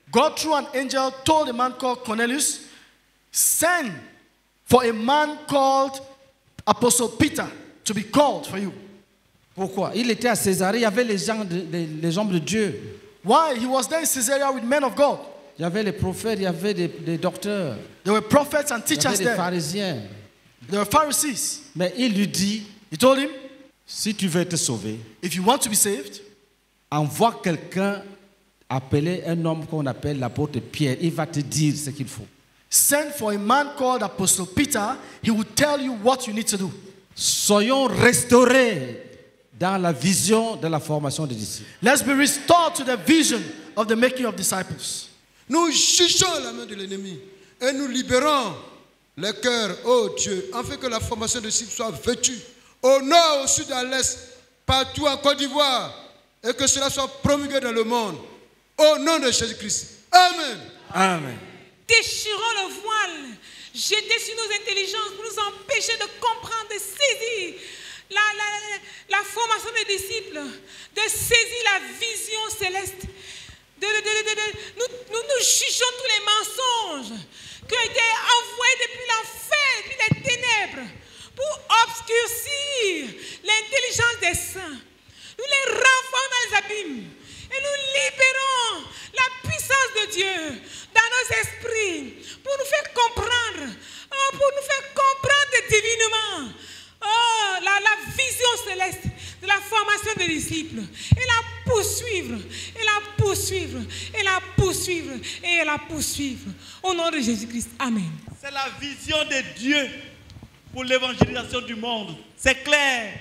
God, through an angel, told a man called Cornelius, send for a man called Apostle Peter to be called for you. Pourquoi? Il était à Césarée, il y avait les gens, de, les, les hommes de Dieu. Why? He was there in Caesarea with men of God. Il y avait les prophètes, il y avait des, des docteurs, There were prophets and il y teachers avait des there. pharisiens. There were Pharisees. Mais il lui dit, He told him, si tu veux être sauvé, if you want to be saved, envoie quelqu'un appeler un homme qu'on appelle l'apôtre Pierre. Il va te dire ce qu'il faut. send for a man called Apostle Peter. He will tell you what you need to do. Soyons restaurés dans la vision de la formation des disciples. Let's be restored to the vision of the making of disciples. Nous jugeons la main de l'ennemi et nous libérons les cœurs, oh Dieu, afin que la formation de disciples soit vêtue au nord, au sud, à l'est, partout en Côte d'Ivoire, et que cela soit promulgué dans le monde. Au nom de Jésus-Christ. Amen. Amen. Déchirons le voile, jeter sur nos intelligences pour nous empêcher de comprendre, de saisir la, la, la, la formation des disciples, de saisir la vision céleste. De, de, de, de, de, nous, nous, nous jugeons tous les mensonges qui ont été envoyés depuis l'enfer, depuis les ténèbres, pour obscurcir l'intelligence des saints. Nous les renvoyons dans les abîmes et nous libérons la puissance de Dieu dans nos esprits pour nous faire comprendre, oh, pour nous faire comprendre divinement oh, la, la vision céleste de la formation des disciples et la poursuivre, et la poursuivre, et la poursuivre, et la poursuivre. Au nom de Jésus-Christ. Amen. C'est la vision de Dieu pour l'évangélisation du monde. C'est clair.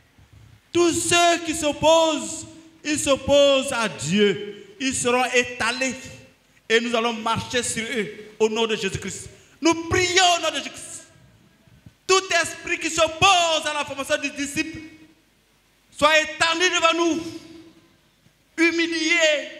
Tous ceux qui s'opposent, ils s'opposent à Dieu. Ils seront étalés et nous allons marcher sur eux au nom de Jésus-Christ. Nous prions au nom de Jésus-Christ. Tout esprit qui s'oppose à la formation des disciples soit étendu devant nous, humilié,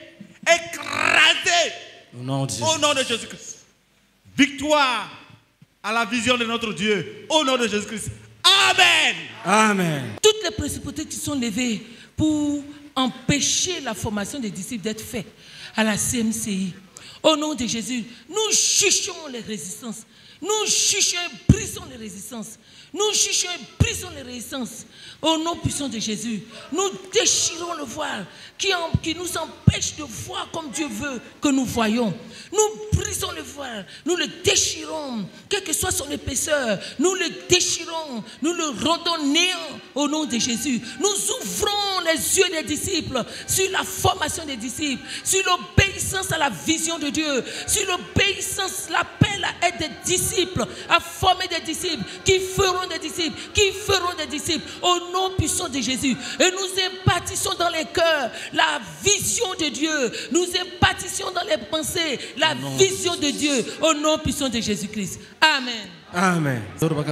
écrasé Au nom de Jésus. au nom de Jésus-Christ. Victoire à la vision de notre Dieu au nom de Jésus-Christ. Amen. Amen. Toutes les principautés qui sont levées pour empêcher la formation des disciples d'être faite à la C M C I. Au nom de Jésus, nous jugeons les résistances. Nous jugeons et brisons les résistances. Nous jugeons et brisons les résistances. Au nom puissant de Jésus, nous déchirons le voile qui, en, qui nous empêche de voir comme Dieu veut que nous voyons. Nous brisons le voile, nous le déchirons, quelle que soit son épaisseur, nous le déchirons, nous le rendons néant au nom de Jésus. Nous ouvrons les yeux des disciples sur la formation des disciples, sur l'obéissance à la vision de Dieu, sur l'obéissance, l'appel à être des disciples, à former des disciples, qui feront des disciples, qui feront des disciples, au nom puissant de Jésus. Et nous impartissons dans les cœurs la vision de Dieu, nous impartissons dans les pensées la vision de Dieu, au nom puissant de Jésus-Christ. Amen. Amen.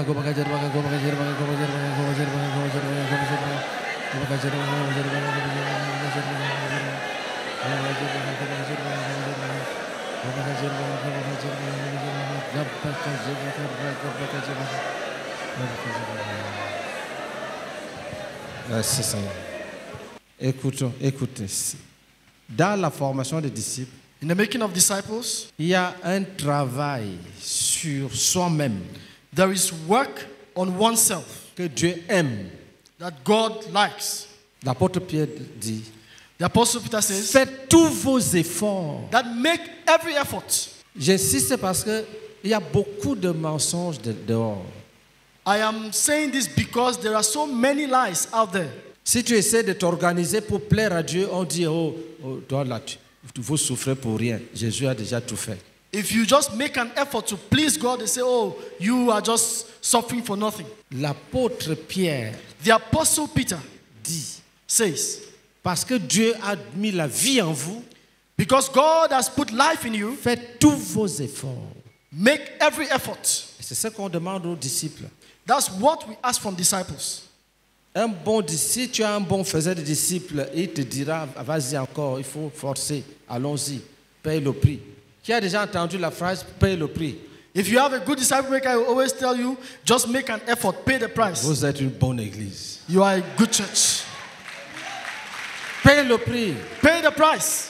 C'est ça. Écoutons, écoutez. Dans la formation des disciples, In the making of disciples, il y a un travail sur soi-même there is work on oneself que Dieu aime. that God likes. L'apôtre Pierre dit, The Apostle Peter says faites tous vos efforts. that make every effort. J'insiste parce qu'il y a beaucoup de mensonges de- dehors. I am saying this because there are so many lies out there. Si tu essaies de t'organiser pour plaire à Dieu, on dit, oh, oh toi là, tu, vous souffrez pour rien. Jésus a déjà tout fait. If you just make an effort to please God, they say, oh, you are just suffering for nothing. L'apôtre Pierre The Apostle Peter dit, says, parce que Dieu a mis la vie en vous, because God has put life in you, faites tous vos efforts. make every effort. Et c'est ce qu'on demande aux disciples. That's what we ask from disciples. Un bon disciple, si tu as un bon faiseur de disciples, il te dira, vas-y encore, il faut forcer, allons-y, paye le prix. Qui a déjà entendu la phrase, paye le prix? If you have a good disciple maker, I will always tell you, just make an effort, pay the price. Vous êtes une bonne église. You are a good church. Paye le prix. Pay the price.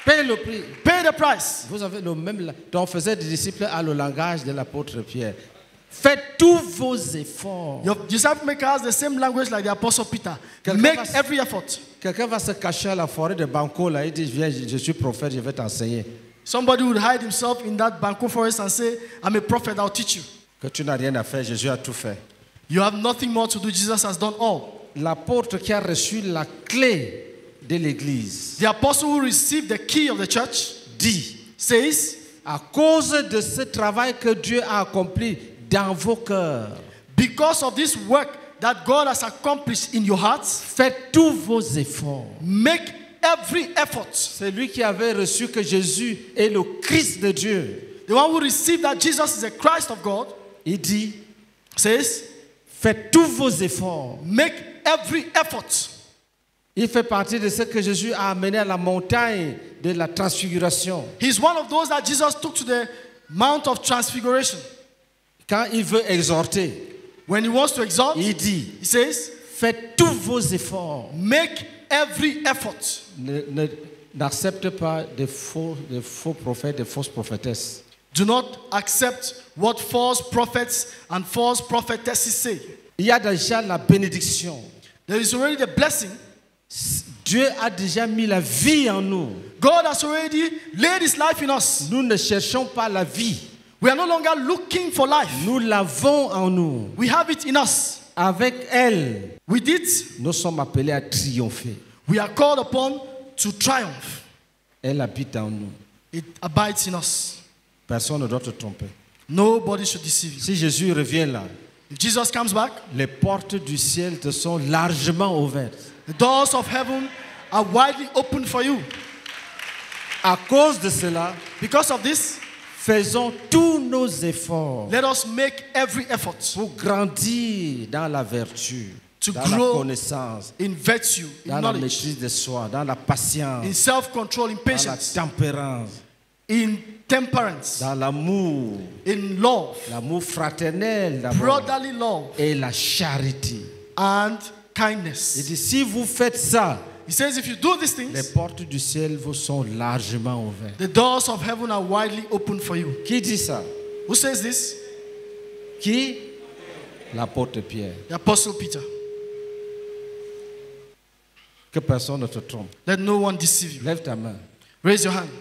Paye le prix. Pay the price. Vous avez le même. Donc, on faisait des disciples à le langage de l'apôtre Pierre. Faites tous vos efforts. Your disciple maker has the same language like the apostle Peter. Quelqu'un Make va s- every effort. Quelqu'un va se cacher à la forêt de Banco là. Il dit viens, je suis prophète, je vais t'enseigner. Somebody would hide himself in that Banco forest and say, I'm a prophet, I'll teach you. Que tu n'as rien à faire, Jésus a tout fait. You have nothing more to do. Jesus has done all. L'apôtre qui a reçu la clé de l'église The apostle who received the key of the church dit, says, à cause de ce travail que Dieu a accompli dans vos cœurs, because of this work that God has accomplished in your hearts, faites tous vos efforts. make every effort. C'est lui qui avait reçu que Jésus est le Christ de Dieu. The one who received that Jesus is the Christ of God Il dit, says, faites tous vos efforts. make every effort. Il fait partie de ce que Jésus a amené à la montagne de la transfiguration. He's one of those that Jesus took to the Mount of Transfiguration. Quand il veut exhorter, When he wants to exhort, il dit, he says, faites tous vos efforts. make every effort. Ne- ne- N'accepte pas de faux, de faux prophètes, de fausses prophétesses. Do not accept what false prophets and false prophetesses say. Il y a déjà la bénédiction. There is already the blessing. Dieu a déjà mis la vie en nous. God has already laid his life in us. Nous ne cherchons pas la vie. We are no longer looking for life. Nous l'avons en nous. We have it in us. Avec elle, With it, nous sommes appelés à triompher. we are called upon to triumph. Elle habite en nous. It abides in us. Personne ne doit te tromper. Nobody should deceive you. Si Jésus revient là, If Jesus comes back, les portes du ciel te sont largement ouvertes. the doors of heaven are widely open for you. À cause de cela, Because of this, faisons tous nos efforts let us make every effort pour grandir dans la vertu, To dans grow la connaissance, in virtue, in dans la knowledge, maîtrise de soi, dans la patience, in self-control, in dans la patience, tempérance, in temperance, dans l'amour, in love, l'amour fraternel d'abord, brotherly love, et la charité. and Il kindness. dit, si vous faites ça, He says, if you do these les things, portes du ciel vous sont largement ouvertes. the doors of heaven are widely open for you. Qui dit ça? Who says this? Qui? L'apôtre Pierre. The Apostle Peter. Que personne ne te trompe. Let no one deceive you. Lève ta main. Raise your hand.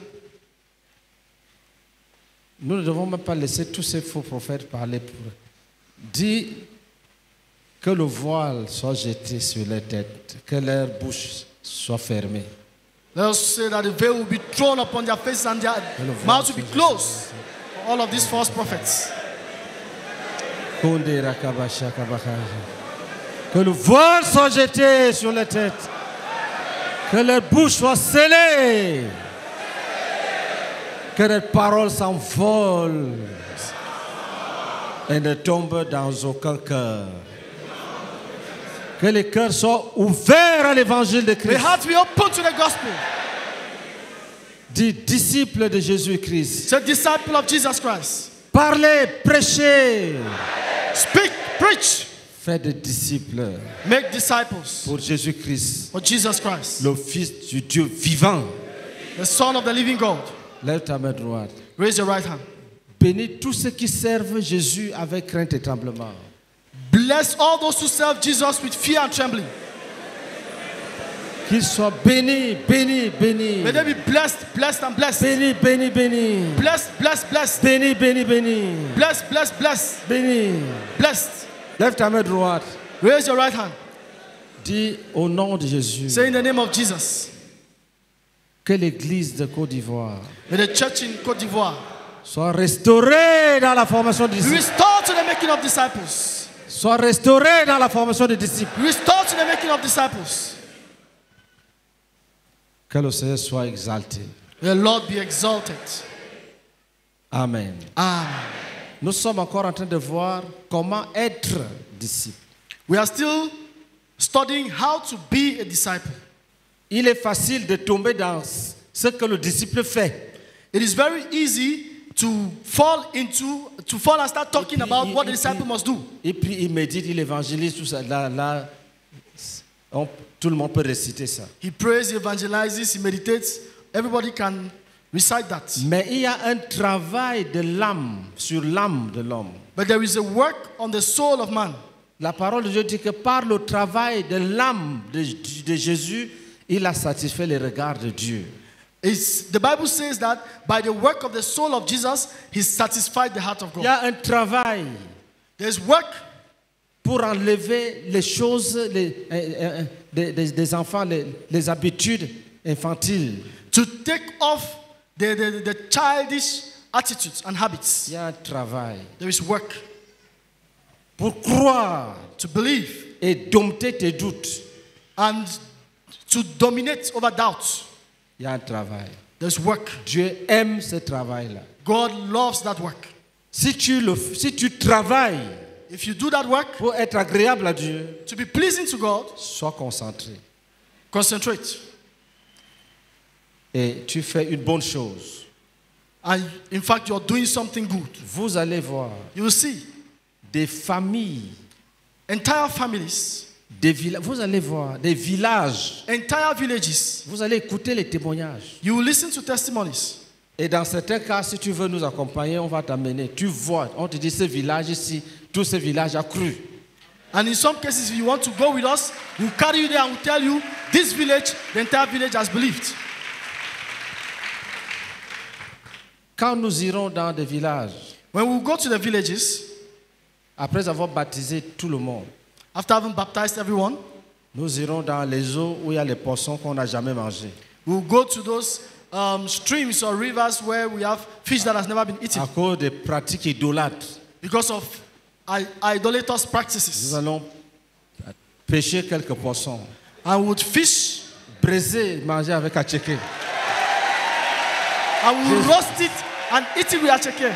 Nous ne devons même pas laisser tous ces faux prophètes parler. Pour... Dis que le voile soit jeté sur leur tête, que leur bouche soit fermée. Let us say that the veil will be thrown upon their faces and their mouths will be closed for all of these false prophets. Que le voile soit jeté sur leur tête, que leur bouche soit scellée, que leurs paroles s'envolent et ne tombent dans aucun cœur. Que les cœurs soient ouverts à l'évangile de May Christ. hearts be open to the gospel. Dis disciple de Jésus-Christ. Say disciple of Jesus Christ. Parlez, prêchez. Speak, preach, Faites des disciples make disciples pour Jésus-Christ, for Jesus Christ, le Fils du Dieu vivant. the Son of the living God. Lève ta main droite. Raise your right hand. Bénis tous ceux qui servent Jésus avec crainte et tremblement. Bless all those who serve Jesus with fear and trembling. Qu'ils soient bénis, bénis, bénis. May they be blessed, blessed and blessed. Bénis, bénis, bénis. Blessed, blessed, blessed. Bénis, bénis, bénis. Blessed, blessed, blessed. Bénis. Blessed. Lève ta main droite. Raise your right hand. Dis au nom de Jésus Say in the name of Jesus. que l'église de Côte d'Ivoire May the church in Côte d'Ivoire soit restaurée dans la formation des be disciples. restored to the making of disciples. Soit restaurée dans la formation des disciples. Restored to the making of disciples. Que le Seigneur soit exalté. May the Lord be exalted. Amen. Amen. Nous sommes encore en train de voir comment être disciple. We are still studying how to be a disciple. Il est facile de tomber dans ce que le disciple fait. It is very easy to fall into, to fall and start talking Et puis, about il- what the il- disciple il- must do. Et puis il médite, il évangélise, tout ça. Là, là, on- tout le monde peut réciter ça. He prays, he evangelizes, he meditates. Everybody can recite that. Mais il y a un travail de l'âme sur l'âme de l'homme. But there is a work on the soul of man. La parole de Dieu dit que par le travail de l'âme de, de Jésus, il a satisfait les regards de Dieu. It's, the Bible says that by the work of the soul of Jesus, he satisfied the heart of Il y God. a un travail There's work pour enlever les choses les, euh, euh, des, des- des enfants, les, les habitudes infantiles. to take off the, the, the childish attitudes and habits. Il y a un travail There is work pour croire to believe et dompter tes doutes. and to dominate over doubt. Il y a un travail. There's work. Dieu aime ce travail-là. God loves that work. Si tu, le, si tu travailles If you do that work pour être agréable à Dieu, to be pleasing to God, sois concentré. concentrate. Et tu fais une bonne chose. And in fact, you're doing something good. Vous allez voir You will see des familles, entire families, des villas, vous allez voir des villages. entire villages. Vous allez écouter les témoignages. You will listen to testimonies. Et dans certains cas, si tu veux nous accompagner, on va t'amener. Tu vois, on te dit ce village ici, tout ce village a cru. And in some cases, if you want to go with us, we'll carry you there and we'll tell you this village, the entire village has believed. Quand nous irons dans des villages, When we go to the villages, après avoir baptisé tout le monde, after having baptized everyone, nous irons dans les eaux où il y a les poissons qu'on n'a jamais mangés. we'll go to those um, streams or rivers where we have fish that has never been eaten À cause des pratiques idolâtres, because of I- idolaters' nous practices. allons pêcher quelques poissons, And we would fish braiser, manger avec attiqué. and we will roast it and eat it with a chicken.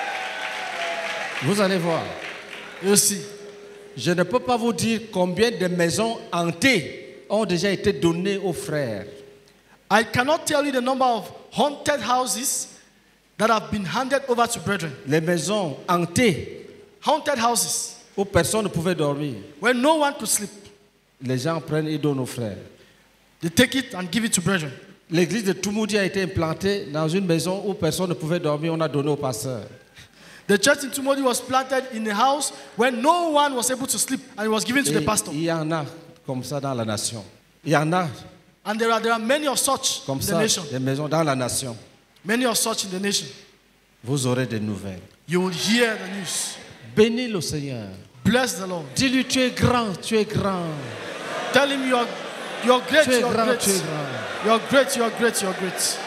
Vous allez voir. You'll see. Je ne peux pas vous dire combien de maisons hantées ont déjà été données aux frères. I cannot tell you the number of haunted houses that have been handed over to brethren. Les maisons hantées Haunted houses où personne ne pouvait dormir. where no one could sleep. Les gens prennent et donnent aux frères. They take it and give it to brethren. L'église de Toumoudi a été implantée dans une maison où personne ne pouvait dormir. On a donné au pasteur. The church in Tumodi was planted in a house where no one was able to sleep and it was given to the Et pastor. il y en a comme ça dans la nation. Il y en a And there are, there are many of such comme in the ça nation. des maisons dans la nation. Many of such in the nation. Vous aurez des nouvelles. You will hear the news. Bénis le Seigneur. Bless the Lord. Dis-lui, tu es grand, tu es grand. Tell him you're, you're great, Tu es you're grand, great. tu es grand. You're great, you're great, you're great.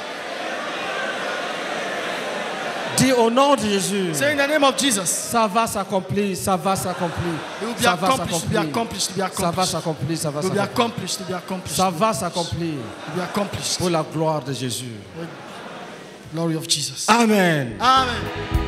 Dis au nom de Jésus. Say in the name of Jesus. Ça va s'accomplir, ça va s'accomplir. It will be Ça va accomplished, to be s'accomplir. accomplished, to be Ça va accomplished. s'accomplir, ça va It will be s'accomplir. accomplished, to be accomplished. Ça va s'accomplir To be accomplished. pour la gloire de Jésus. Glory of Jesus. Amen. Amen.